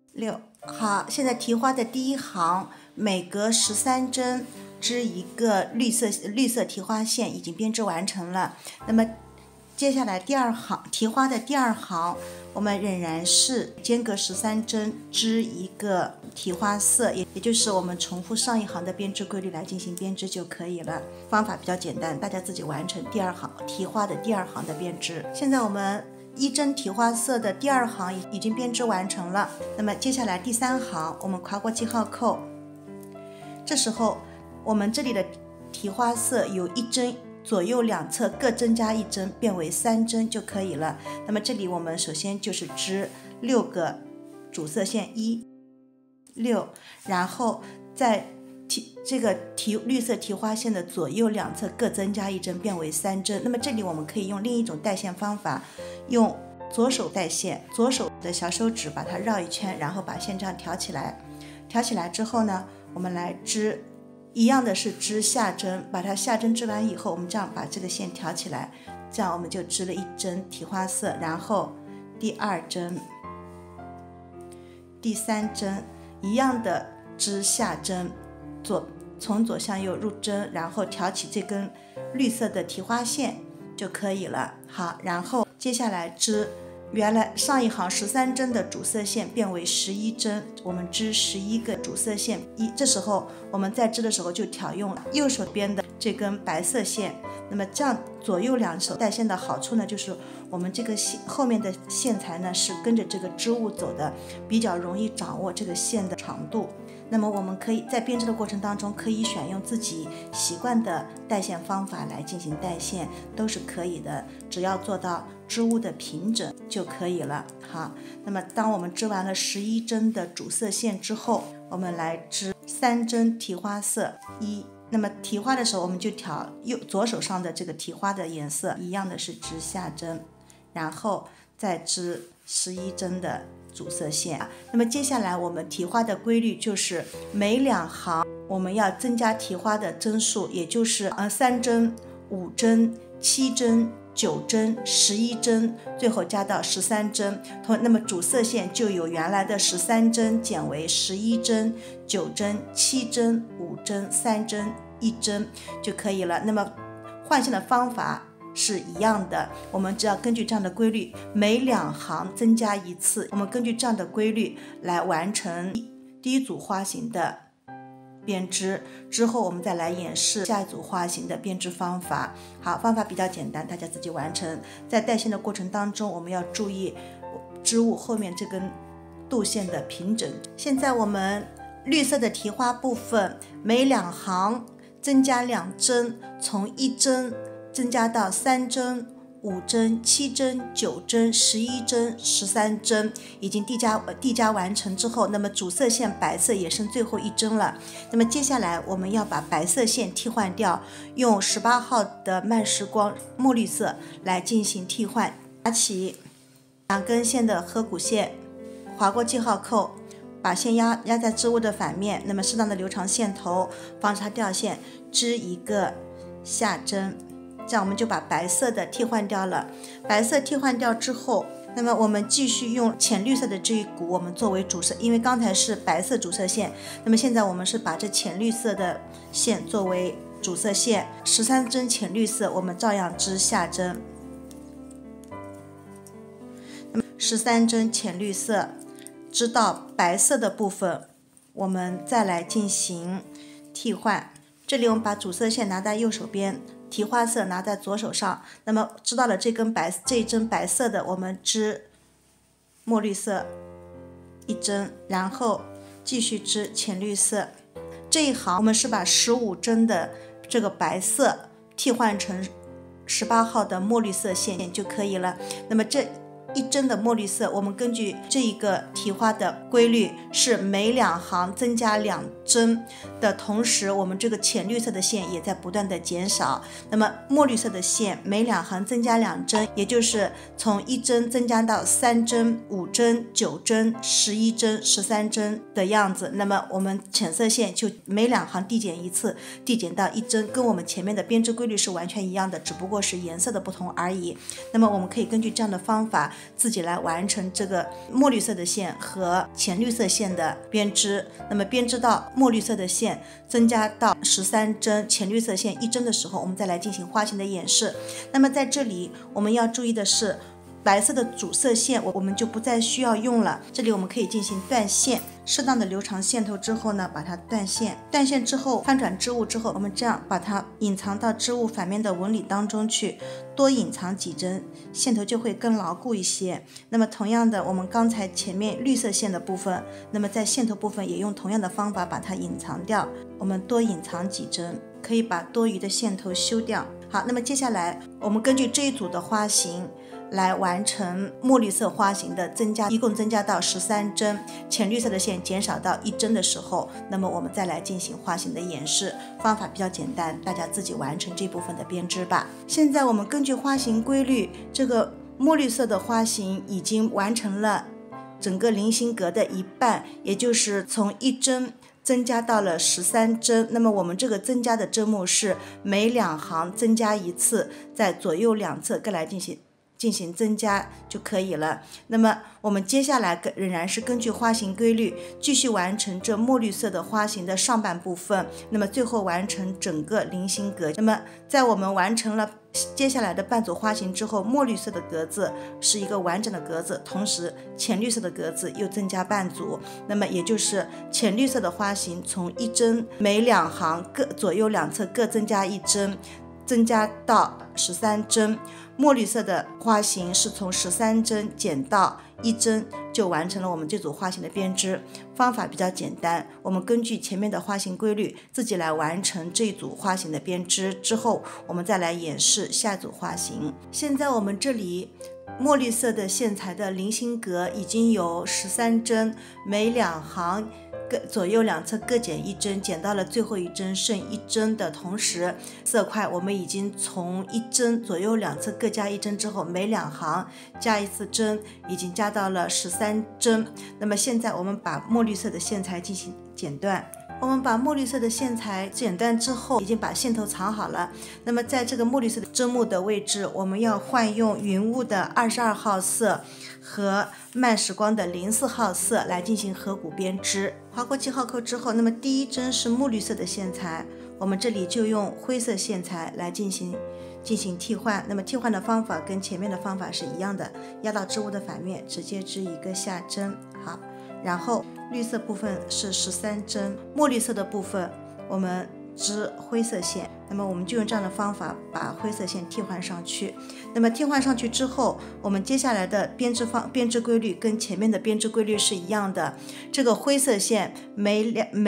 6。好，现在提花的第一行每隔13针织一个绿色提花线已经编织完成了。那么接下来第二行提花的第二行，我们仍然是间隔13针织一个提花色，也就是我们重复上一行的编织规律来进行编织就可以了。方法比较简单，大家自己完成第二行提花的第二行的编织。现在我们1针提花色的第二行已经编织完成了。那么接下来第3行我们跨过记号扣，这时候我们这里的提花色由1针左右两侧各增加1针变为3针就可以了。那么这里我们首先就是织6个主色线1、6，然后在这个绿色提花线的左右两侧各增加1针变为3针。那么这里我们可以用另一种带线方法，用左手带线，左手的小手指把它绕一圈，然后把线这样挑起来。挑起来之后呢，我们来织一样的是织下针，把它下针织完以后，我们这样把这个线挑起来，这样我们就织了1针提花色，然后第2针、第3针一样的织下针，从左向右入针，然后挑起这根绿色的提花线就可以了。好，然后接下来织原来上一行13针的主色线变为11针，我们织11个主色线这时候我们在织的时候就挑用右手边的这根白色线。那么这样左右两手带线的好处呢，就是我们这个后面的线材呢是跟着这个织物走的，比较容易掌握这个线的长度。那么我们可以在编织的过程当中可以选用自己习惯的带线方法来进行带线，都是可以的，只要做到织物的平整就可以了。好，那么当我们织完了11针的主色线之后，我们来织3针提花色1。那么提花的时候我们就挑左手上的这个提花的颜色，一样的是织下针，然后再织11针的主色线。那么接下来我们提花的规律就是每2行我们要增加提花的针数，也就是3针、5针、7针、9针、11针，最后加到13针。那么主色线就由原来的13针减为11针、9针、7针、5针、3针、1针就可以了。那么换线的方法是一样的，我们只要根据这样的规律，每2行增加1次，我们根据这样的规律来完成第一组花型的编织，之后我们再来演示下一组花型的编织方法。好，方法比较简单，大家自己完成。在带线的过程当中，我们要注意织物后面这根肚线的平整。现在我们绿色的提花部分，每2行增加2针，从1针增加到3针、5针、7针、9针、11针、13针，已经递加完成之后，那么主色线白色也剩最后1针了。那么接下来我们要把白色线替换掉，用18号的慢时光墨绿色来进行替换。拿起2根线的合谷线，划过记号扣，把线压在织物的反面，那么适当的留长线头，防止它掉线，织一个下针。这样我们就把白色的替换掉了。白色替换掉之后，那么我们继续用浅绿色的这一股我们作为主色，因为刚才是白色主色线，那么现在我们是把这浅绿色的线作为主色线，13针浅绿色我们照样织下针。那么13针浅绿色织到白色的部分，我们再来进行替换。这里我们把主色线拿在右手边，提花色拿在左手上。那么织到了这一针白色的，我们织墨绿色1针，然后继续织浅绿色。这一行我们是把15针的这个白色替换成18号的墨绿色线就可以了。那么这1针的墨绿色，我们根据这一个提花的规律，是每2行增加2针的同时，我们这个浅绿色的线也在不断的减少。那么墨绿色的线每2行增加2针，也就是从1针增加到3针、5针、9针、11针、13针的样子。那么我们浅色线就每2行递减1次，递减到1针，跟我们前面的编织规律是完全一样的，只不过是颜色的不同而已。那么我们可以根据这样的方法自己来完成这个墨绿色的线和浅绿色线的编织。那么编织到墨绿色的线增加到13针，浅绿色线1针的时候，我们再来进行花型的演示。那么在这里我们要注意的是，白色的主色线我们就不再需要用了，这里我们可以进行断线，适当的留长线头之后呢，把它断线。断线之后翻转织物之后，我们这样把它隐藏到织物反面的纹理当中去，多隐藏几针，线头就会更牢固一些。那么同样的，我们刚才前面绿色线的部分，那么在线头部分也用同样的方法把它隐藏掉，我们多隐藏几针，可以把多余的线头修掉。好，那么接下来我们根据这一组的花型来完成墨绿色花型的增加，一共增加到13针，浅绿色的线减少到1针的时候，那么我们再来进行花型的演示。方法比较简单，大家自己完成这部分的编织吧。现在我们根据花型规律，这个墨绿色的花型已经完成了整个菱形格的一半，也就是从1针增加到了13针。那么我们这个增加的针目是每2行增加1次，在左右两侧各来进行增加就可以了。那么我们接下来仍然是根据花型规律继续完成这墨绿色的花型的上半部分，那么最后完成整个菱形格。那么在我们完成了接下来的半组花型之后，墨绿色的格子是一个完整的格子，同时浅绿色的格子又增加半组，那么也就是浅绿色的花型从1针每2行左右两侧各增加1针，增加到13针。墨绿色的花型是从13针减到1针，就完成了我们这组花型的编织。方法比较简单，我们根据前面的花型规律自己来完成这组花型的编织之后，我们再来演示下一组花型。现在我们这里墨绿色的线材的菱形格已经有13针，每2行左右两侧各减1针，减到了最后1针剩1针的同时，色块我们已经从1针左右两侧各加1针之后，每2行加1次针，已经加到了13针。那么现在我们把墨绿色的线材进行剪断。我们把墨绿色的线材剪断之后，已经把线头藏好了。那么在这个墨绿色的针目的位置，我们要换用云雾的22号色和慢时光的04号色来进行合谷编织。划过记号扣之后，那么第1针是墨绿色的线材，我们这里就用灰色线材来进行替换。那么替换的方法跟前面的方法是一样的，压到织物的反面，直接织一个下针。好，然后绿色部分是13针，墨绿色的部分我们织灰色线。那么我们就用这样的方法把灰色线替换上去。那么替换上去之后，我们接下来的编织规律跟前面的编织规律是一样的。这个灰色线每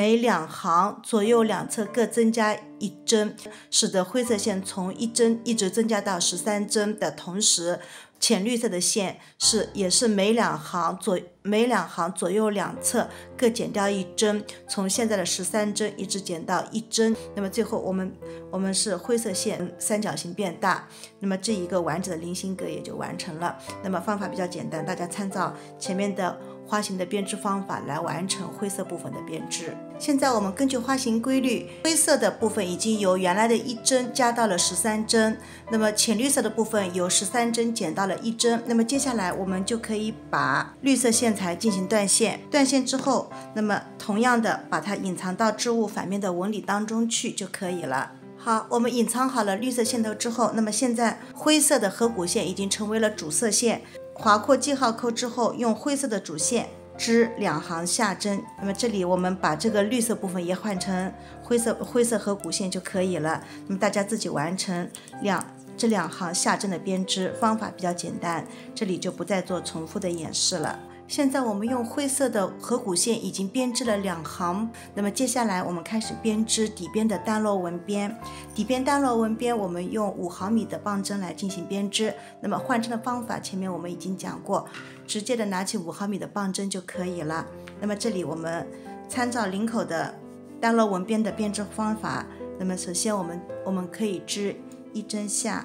2行左右两侧各增加1针，使得灰色线从1针一直增加到13针的同时，浅绿色的线也是每2行左右两侧各减掉1针，从现在的13针一直减到1针。那么最后我们是灰色线三角形变大，那么这一个完整的菱形格也就完成了。那么方法比较简单，大家参照前面的花型的编织方法来完成灰色部分的编织。现在我们根据花型规律，灰色的部分已经由原来的1针加到了13针，那么浅绿色的部分由13针减到了1针。那么接下来我们就可以把绿色线材进行断线，断线之后，那么同样的把它隐藏到织物反面的纹理当中去就可以了。好，我们隐藏好了绿色线头之后，那么现在灰色的合谷线已经成为了主色线。划过记号扣之后，用灰色的主线织2行下针。那么这里我们把这个绿色部分也换成灰色合谷线就可以了。那么大家自己完成这2行下针的编织，方法比较简单，这里就不再做重复的演示了。现在我们用灰色的合谷线已经编织了2行，那么接下来我们开始编织底边的单落纹边。底边单落纹边我们用5毫米的棒针来进行编织。那么换针的方法前面我们已经讲过，直接的拿起5毫米的棒针就可以了。那么这里我们参照领口的单落纹边的编织方法，那么首先我们可以织1针下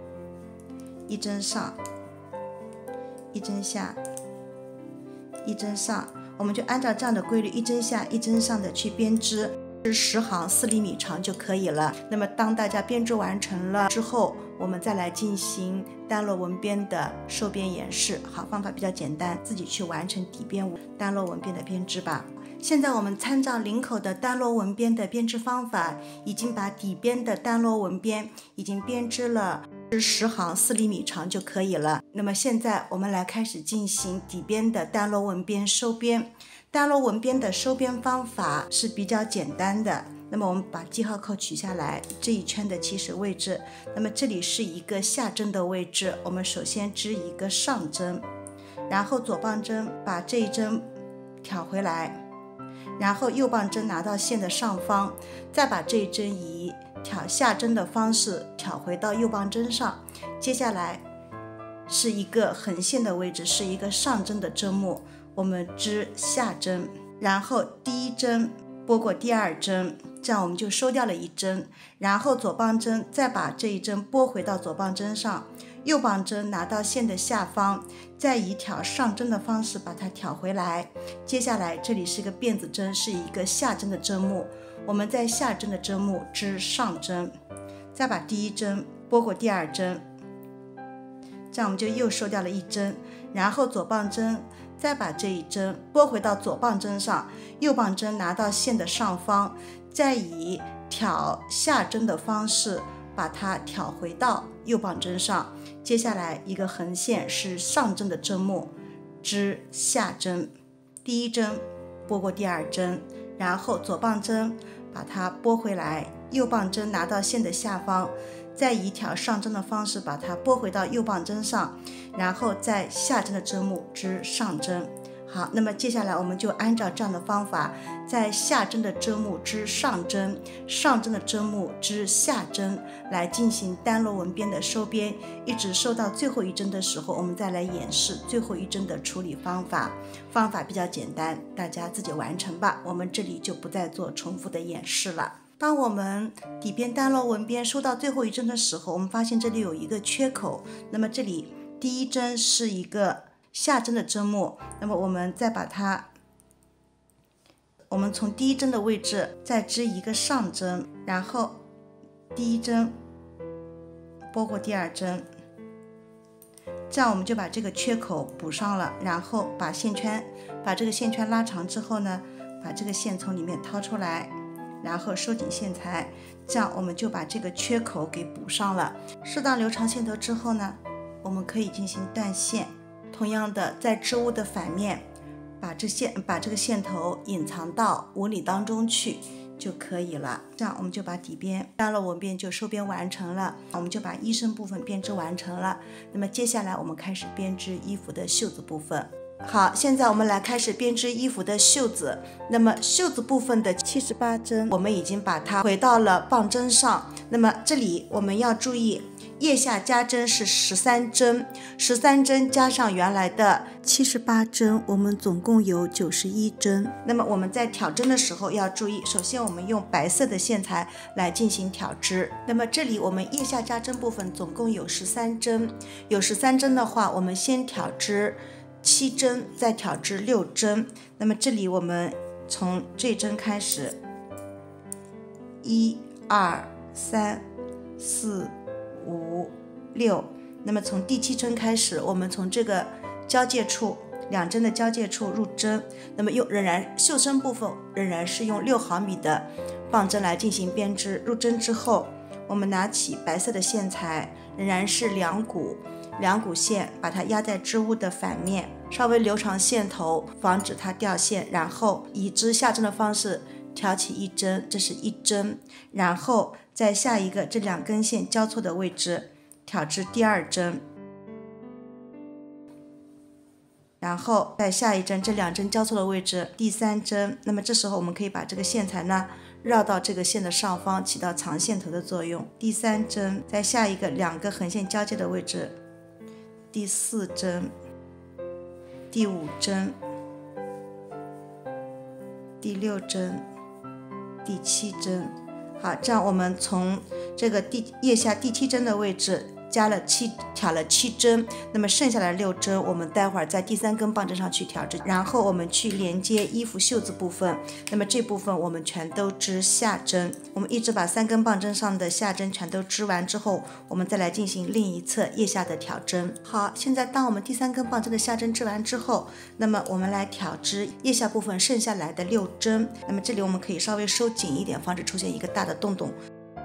1针上1针下1针上，我们就按照这样的规律1针下1针上的去编织。 10行4厘米长就可以了。那么当大家编织完成了之后，我们再来进行单摞纹边的收边演示。好，方法比较简单，自己去完成底边单摞纹边的编织吧。现在我们参照领口的单摞纹边的编织方法，已经把底边的单摞纹边已经编织了10行4厘米长就可以了。那么现在我们来开始进行底边的单摞纹边收边。单摞纹边的收边方法是比较简单的。那么我们把记号扣取下来，这一圈的起始位置，那么这里是一个下针的位置，我们首先织一个上针，然后左棒针把这一针挑回来，然后右棒针拿到线的上方，再把这一针以挑下针的方式挑回到右棒针上。接下来是一个横线的位置，是一个上针的针目，我们织下针，然后第一针拨过第二针，这样我们就收掉了一针，然后左棒针再把这一针拨回到左棒针上，右棒针拿到线的下方，再以挑上针的方式把它挑回来。接下来这里是一个辫子针，是一个下针的针目，我们在下针的针目织上针，再把第一针拨过第二针，这样我们就又收掉了一针，然后左棒针再把这一针拨回到左棒针上，右棒针拿到线的上方，再以挑下针的方式把它挑回到右棒针上。接下来一个横线是上针的针目，织下针，第一针拨过第二针，然后左棒针把它拨回来，右棒针拿到线的下方，再以挑上针的方式把它拨回到右棒针上，然后在下针的针目织上针。好，那么接下来我们就按照这样的方法，在下针的针目织上针，上针的针目织下针，来进行单摞纹边的收边，一直收到最后一针的时候，我们再来演示最后一针的处理方法。方法比较简单，大家自己完成吧，我们这里就不再做重复的演示了。当我们底边单摞纹边收到最后一针的时候，我们发现这里有一个缺口，那么这里第一针是一个下针的针目，那么我们再把它，我们从第一针的位置再织一个上针，然后第一针拨过第二针，这样我们就把这个缺口补上了，然后把这个线圈拉长之后呢，把这个线从里面掏出来，然后收紧线材，这样我们就把这个缺口给补上了。适当留长线头之后呢，我们可以进行断线。同样的，在织物的反面，把这个线头隐藏到纹理当中去就可以了。这样我们就把底边单摞纹边就收边完成了，我们就把衣身部分编织完成了。那么接下来我们开始编织衣服的袖子部分。好，现在我们来开始编织衣服的袖子。那么袖子部分的78针，我们已经把它回到了棒针上。那么这里我们要注意，腋下加针是13针，13针加上原来的78针，我们总共有91针。那么我们在挑针的时候要注意，首先我们用白色的线材来进行挑织。那么这里我们腋下加针部分总共有13针，有13针的话，我们先挑织7针，再挑织6针。那么这里我们从这针开始，1、2、3、4、5、6。那么从第7针开始，我们从这个交界处2针的交界处入针。那么仍然袖身部分仍然是用6毫米的棒针来进行编织。入针之后，我们拿起白色的线材，仍然是2股线，把它压在织物的反面，稍微留长线头，防止它掉线，然后以织下针的方式挑起1针，这是1针，然后在下一个这2根线交错的位置挑织第2针，然后在下一针这2针交错的位置第3针。那么这时候我们可以把这个线材呢绕到这个线的上方，起到藏线头的作用。第3针，在下一个2个横线交界的位置第4针、第5针、第6针、第7针。好，这样我们从这个腋下第7针的位置挑了7针，那么剩下的6针我们待会儿在第3根棒针上去调制，然后我们去连接衣服袖子部分，那么这部分我们全都织下针，我们一直把3根棒针上的下针全都织完之后，我们再来进行另一侧腋下的调针。好，现在当我们第3根棒针的下针织完之后，那么我们来调织腋下部分剩下来的6针，那么这里我们可以稍微收紧一点，防止出现一个大的洞洞。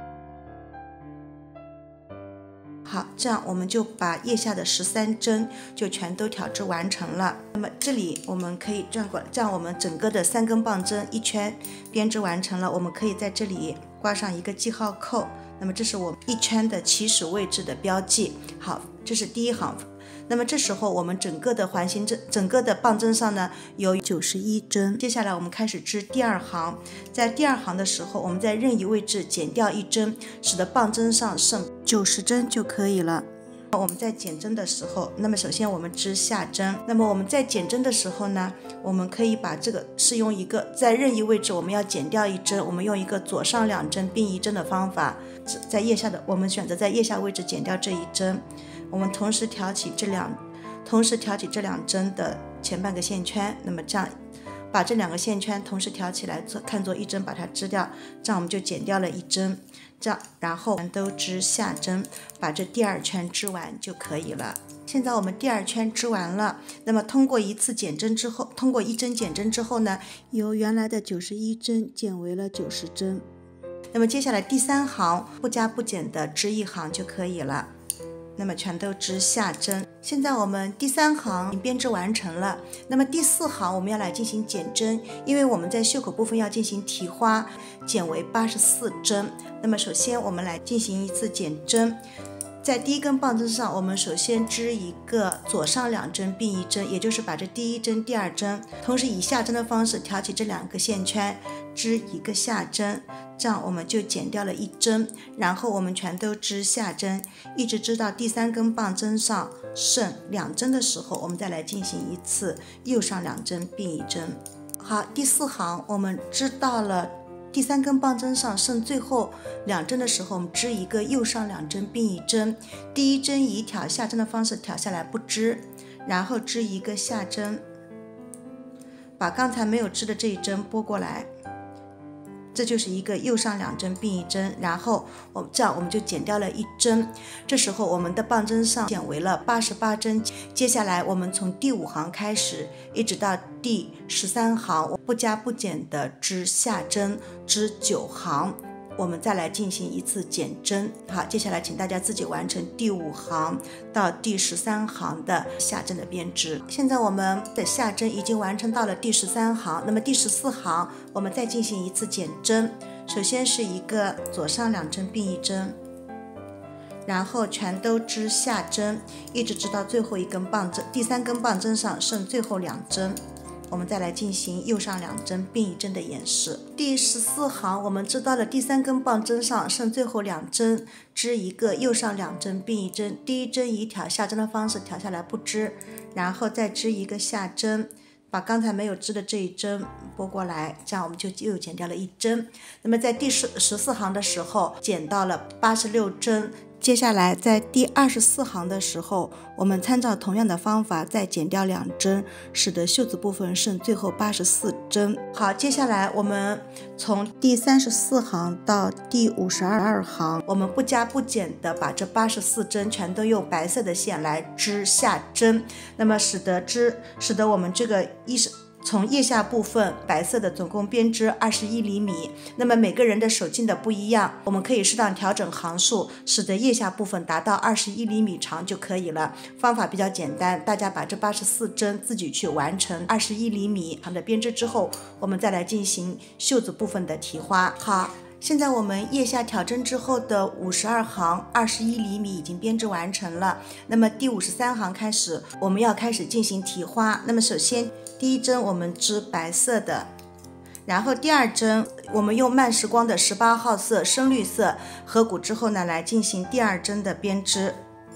好，这样我们就把腋下的13针就全都调制完成了。那么这里我们可以转过来，这样我们整个的3根棒针一圈编织完成了。我们可以在这里挂上一个记号扣，那么这是我们一圈的起始位置的标记。好，这是第1行。那么这时候我们整个的环形针，整个的棒针上呢有91针。接下来我们开始织第2行，在第2行的时候，我们在任意位置减掉1针，使得棒针上剩90针就可以了。我们在减针的时候，那么首先我们织下针，那么我们在减针的时候呢，我们可以把这个是用一个在任意位置我们要减掉1针，我们用一个左上2针并1针的方法，在腋下的我们选择在腋下位置减掉这1针，我们同时挑起这2针的前半个线圈，那么这样把这2个线圈同时挑起来看作1针把它织掉，这样我们就减掉了1针，这样然后全都织下针，把这第2圈织完就可以了。现在我们第2圈织完了，那么通过1针减针之后呢，由原来的91针减为了90针。那么接下来第3行不加不减的织1行就可以了。那么全都织下针。现在我们第3行已经编织完成了，那么第4行我们要来进行减针，因为我们在袖口部分要进行提花，减为84针。那么首先我们来进行一次减针，在第1根棒针上，我们首先织一个左上2针并1针，也就是把这第1针、第2针，同时以下针的方式挑起这2个线圈，织1个下针，这样我们就减掉了1针，然后我们全都织下针，一直织到第3根棒针上剩2针的时候，我们再来进行一次右上2针并1针。好，第4行我们织到了第3根棒针上剩最后2针的时候，我们织一个右上2针并1针，第1针以挑下针的方式挑下来不织，然后织一个下针，把刚才没有织的这1针拨过来，这就是一个右上2针并1针，然后这样我们就减掉了1针，这时候我们的棒针上减为了88针。接下来我们从第5行开始一直到第13行不加不减的织下针，织9行，我们再来进行一次减针。好，接下来请大家自己完成第5行到第13行的下针的编织。现在我们的下针已经完成到了第13行，那么第14行我们再进行一次减针，首先是一个左上2针并1针，然后全都织下针，一直织到最后1根棒针，第3根棒针上剩最后2针，我们再来进行右上2针并1针的演示。第14行我们织到了第3根棒针上剩最后2针，织一个右上2针并1针，第1针以挑下针的方式挑下来不织，然后再织一个下针，把刚才没有织的这1针拨过来，这样我们就又减掉了1针。那么在第14行的时候减到了86针，接下来在第24行的时候，我们参照同样的方法再减掉2针，使得袖子部分剩最后84针。好，接下来我们从第34行到第52行，我们不加不减的把这84针全都用白色的线来织下针，那么使得我们这个从腋下部分白色的总共编织21厘米，那么每个人的手劲的不一样，我们可以适当调整行数，使得腋下部分达到21厘米长就可以了。方法比较简单，大家把这84针自己去完成21厘米长的编织之后，我们再来进行袖子部分的提花。好，现在我们腋下挑针之后的52行21厘米已经编织完成了，那么第53行开始我们要开始进行提花。那么首先第1针我们织白色的，然后第2针我们用慢时光的18号色深绿色合谷之后呢，来进行第2针的编织。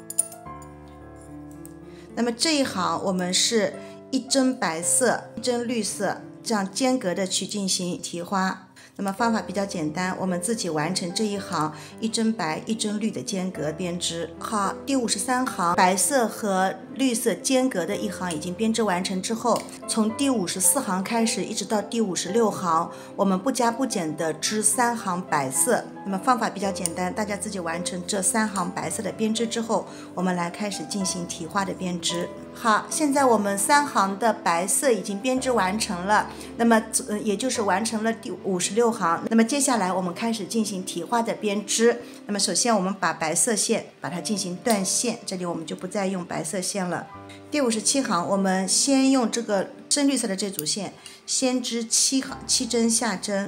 那么这一行我们是1针白色1针绿色，这样间隔的去进行提花。 那么方法比较简单，我们自己完成这一行一针白一针绿的间隔编织。好，第53行白色和绿色间隔的一行已经编织完成之后，从第54行开始一直到第56行，我们不加不减的织3行白色。那么方法比较简单，大家自己完成这3行白色的编织之后，我们来开始进行提花的编织。好，现在我们3行的白色已经编织完成了，那么也就是完成了第56行。那么接下来我们开始进行提花的编织。那么首先我们把白色线把它进行断线，这里我们就不再用白色线了。第57行我们先用这个深绿色的这组线先织7针下针。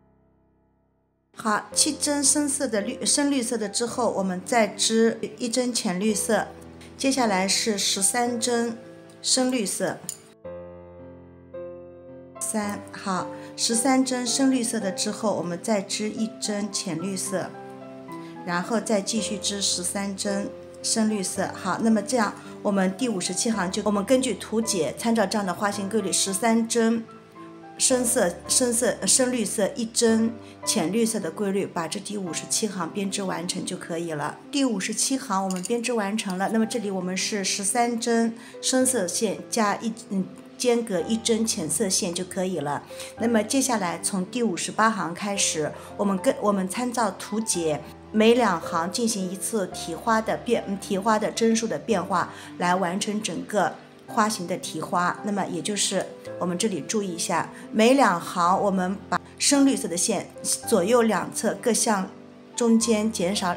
好，7针深绿色的之后，我们再织1针浅绿色，接下来是13针深绿色，3，好，13针深绿色的之后，我们再织1针浅绿色，然后再继续织13针深绿色。好，那么这样我们第57行我们根据图解，参照这样的花型规律，13针深绿色1针浅绿色的规律，把这第57行编织完成就可以了。第57行我们编织完成了，那么这里我们是13针深色线加间隔1针浅色线就可以了。那么接下来从第58行开始，我们参照图解，每2行进行一次提花的针数的变化，来完成整个花型的提花。那么也就是我们这里注意一下，每2行我们把深绿色的线左右两侧各向中间减少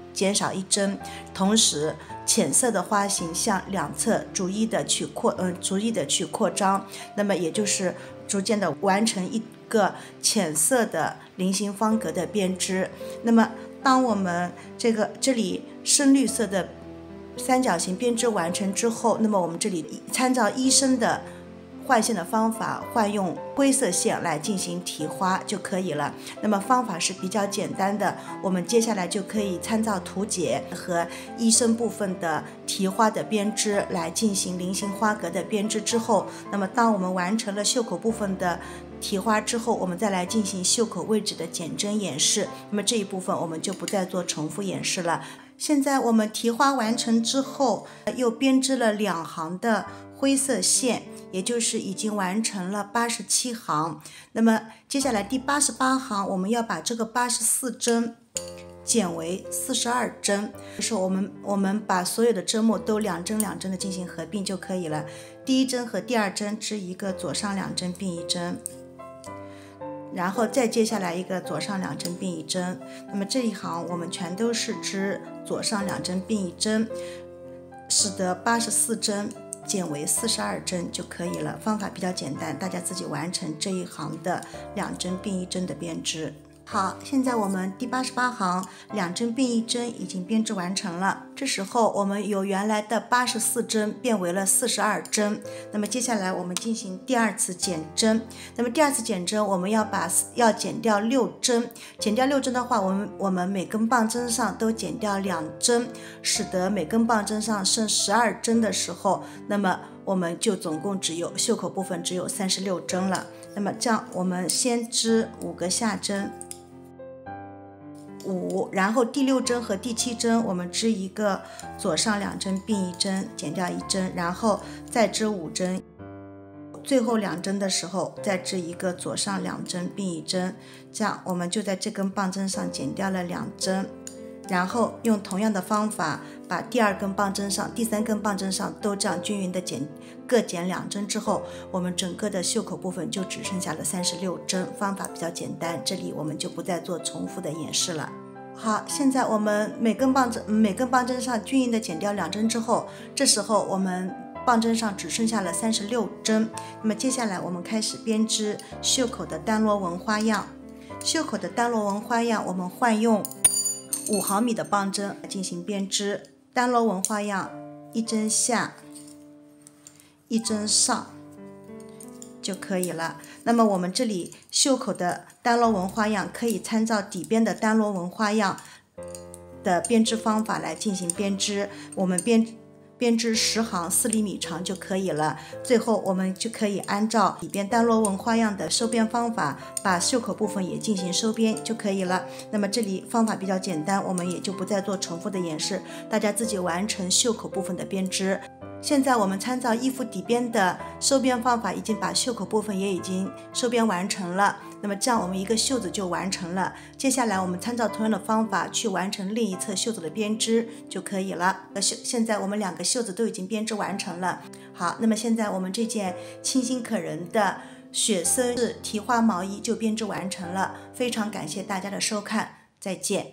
1针，同时浅色的花型向两侧逐一的去扩张，那么也就是逐渐的完成一个浅色的菱形方格的编织。那么当我们这里深绿色的三角形编织完成之后，那么我们这里参照医生的换线的方法，换用灰色线来进行提花就可以了。那么方法是比较简单的，我们接下来就可以参照图解和医生部分的提花的编织来进行菱形花格的编织之后，那么当我们完成了袖口部分的提花之后，我们再来进行袖口位置的减针演示。那么这一部分我们就不再做重复演示了。现在我们提花完成之后，又编织了2行的灰色线，也就是已经完成了87行。那么接下来第88行，我们要把这个84针减为42针，就是我们把所有的针目都2针2针的进行合并就可以了。第一针和第2针织一个左上2针并1针，然后再接下来一个左上2针并1针。那么这一行我们全都是织左上2针并1针，使得84针减为42针就可以了。方法比较简单，大家自己完成这一行的2针并1针的编织。好，现在我们第88行2针并1针已经编织完成了。这时候我们由原来的84针变为了42针。那么接下来我们进行第2次减针。那么第2次减针，我们要减掉6针。减掉6针的话，我们每根棒针上都减掉2针，使得每根棒针上剩12针的时候，那么我们就总共袖口部分只有36针了。那么这样我们先织5个下针，5，然后第6针和第7针我们织一个左上2针并1针，减掉1针，然后再织5针，最后2针的时候再织一个左上2针并1针，这样我们就在这根棒针上减掉了2针，然后用同样的方法把第2根棒针上、第3根棒针上都这样均匀的各减2针之后，我们整个的袖口部分就只剩下了36针。方法比较简单，这里我们就不再做重复的演示了。好，现在我们每根棒针上均匀的减掉2针之后，这时候我们棒针上只剩下了36针。那么接下来我们开始编织袖口的单螺纹花样。袖口的单螺纹花样，我们换用5毫米的棒针来进行编织。单螺纹花样1针下1针上就可以了。那么我们这里袖口的单螺纹花样可以参照底边的单螺纹花样的编织方法来进行编织。我们编编织10行4厘米长就可以了。最后我们就可以按照里边单螺纹花样的收编方法，把袖口部分也进行收编就可以了。那么这里方法比较简单，我们也就不再做重复的演示，大家自己完成袖口部分的编织。现在我们参照衣服底边的收编方法，已经把袖口部分也已经收编完成了。那么这样我们一个袖子就完成了。接下来我们参照同样的方法去完成另一侧袖子的编织就可以了。现在我们2个袖子都已经编织完成了。好，那么现在我们这件清新可人的雪森式提花毛衣就编织完成了。非常感谢大家的收看，再见。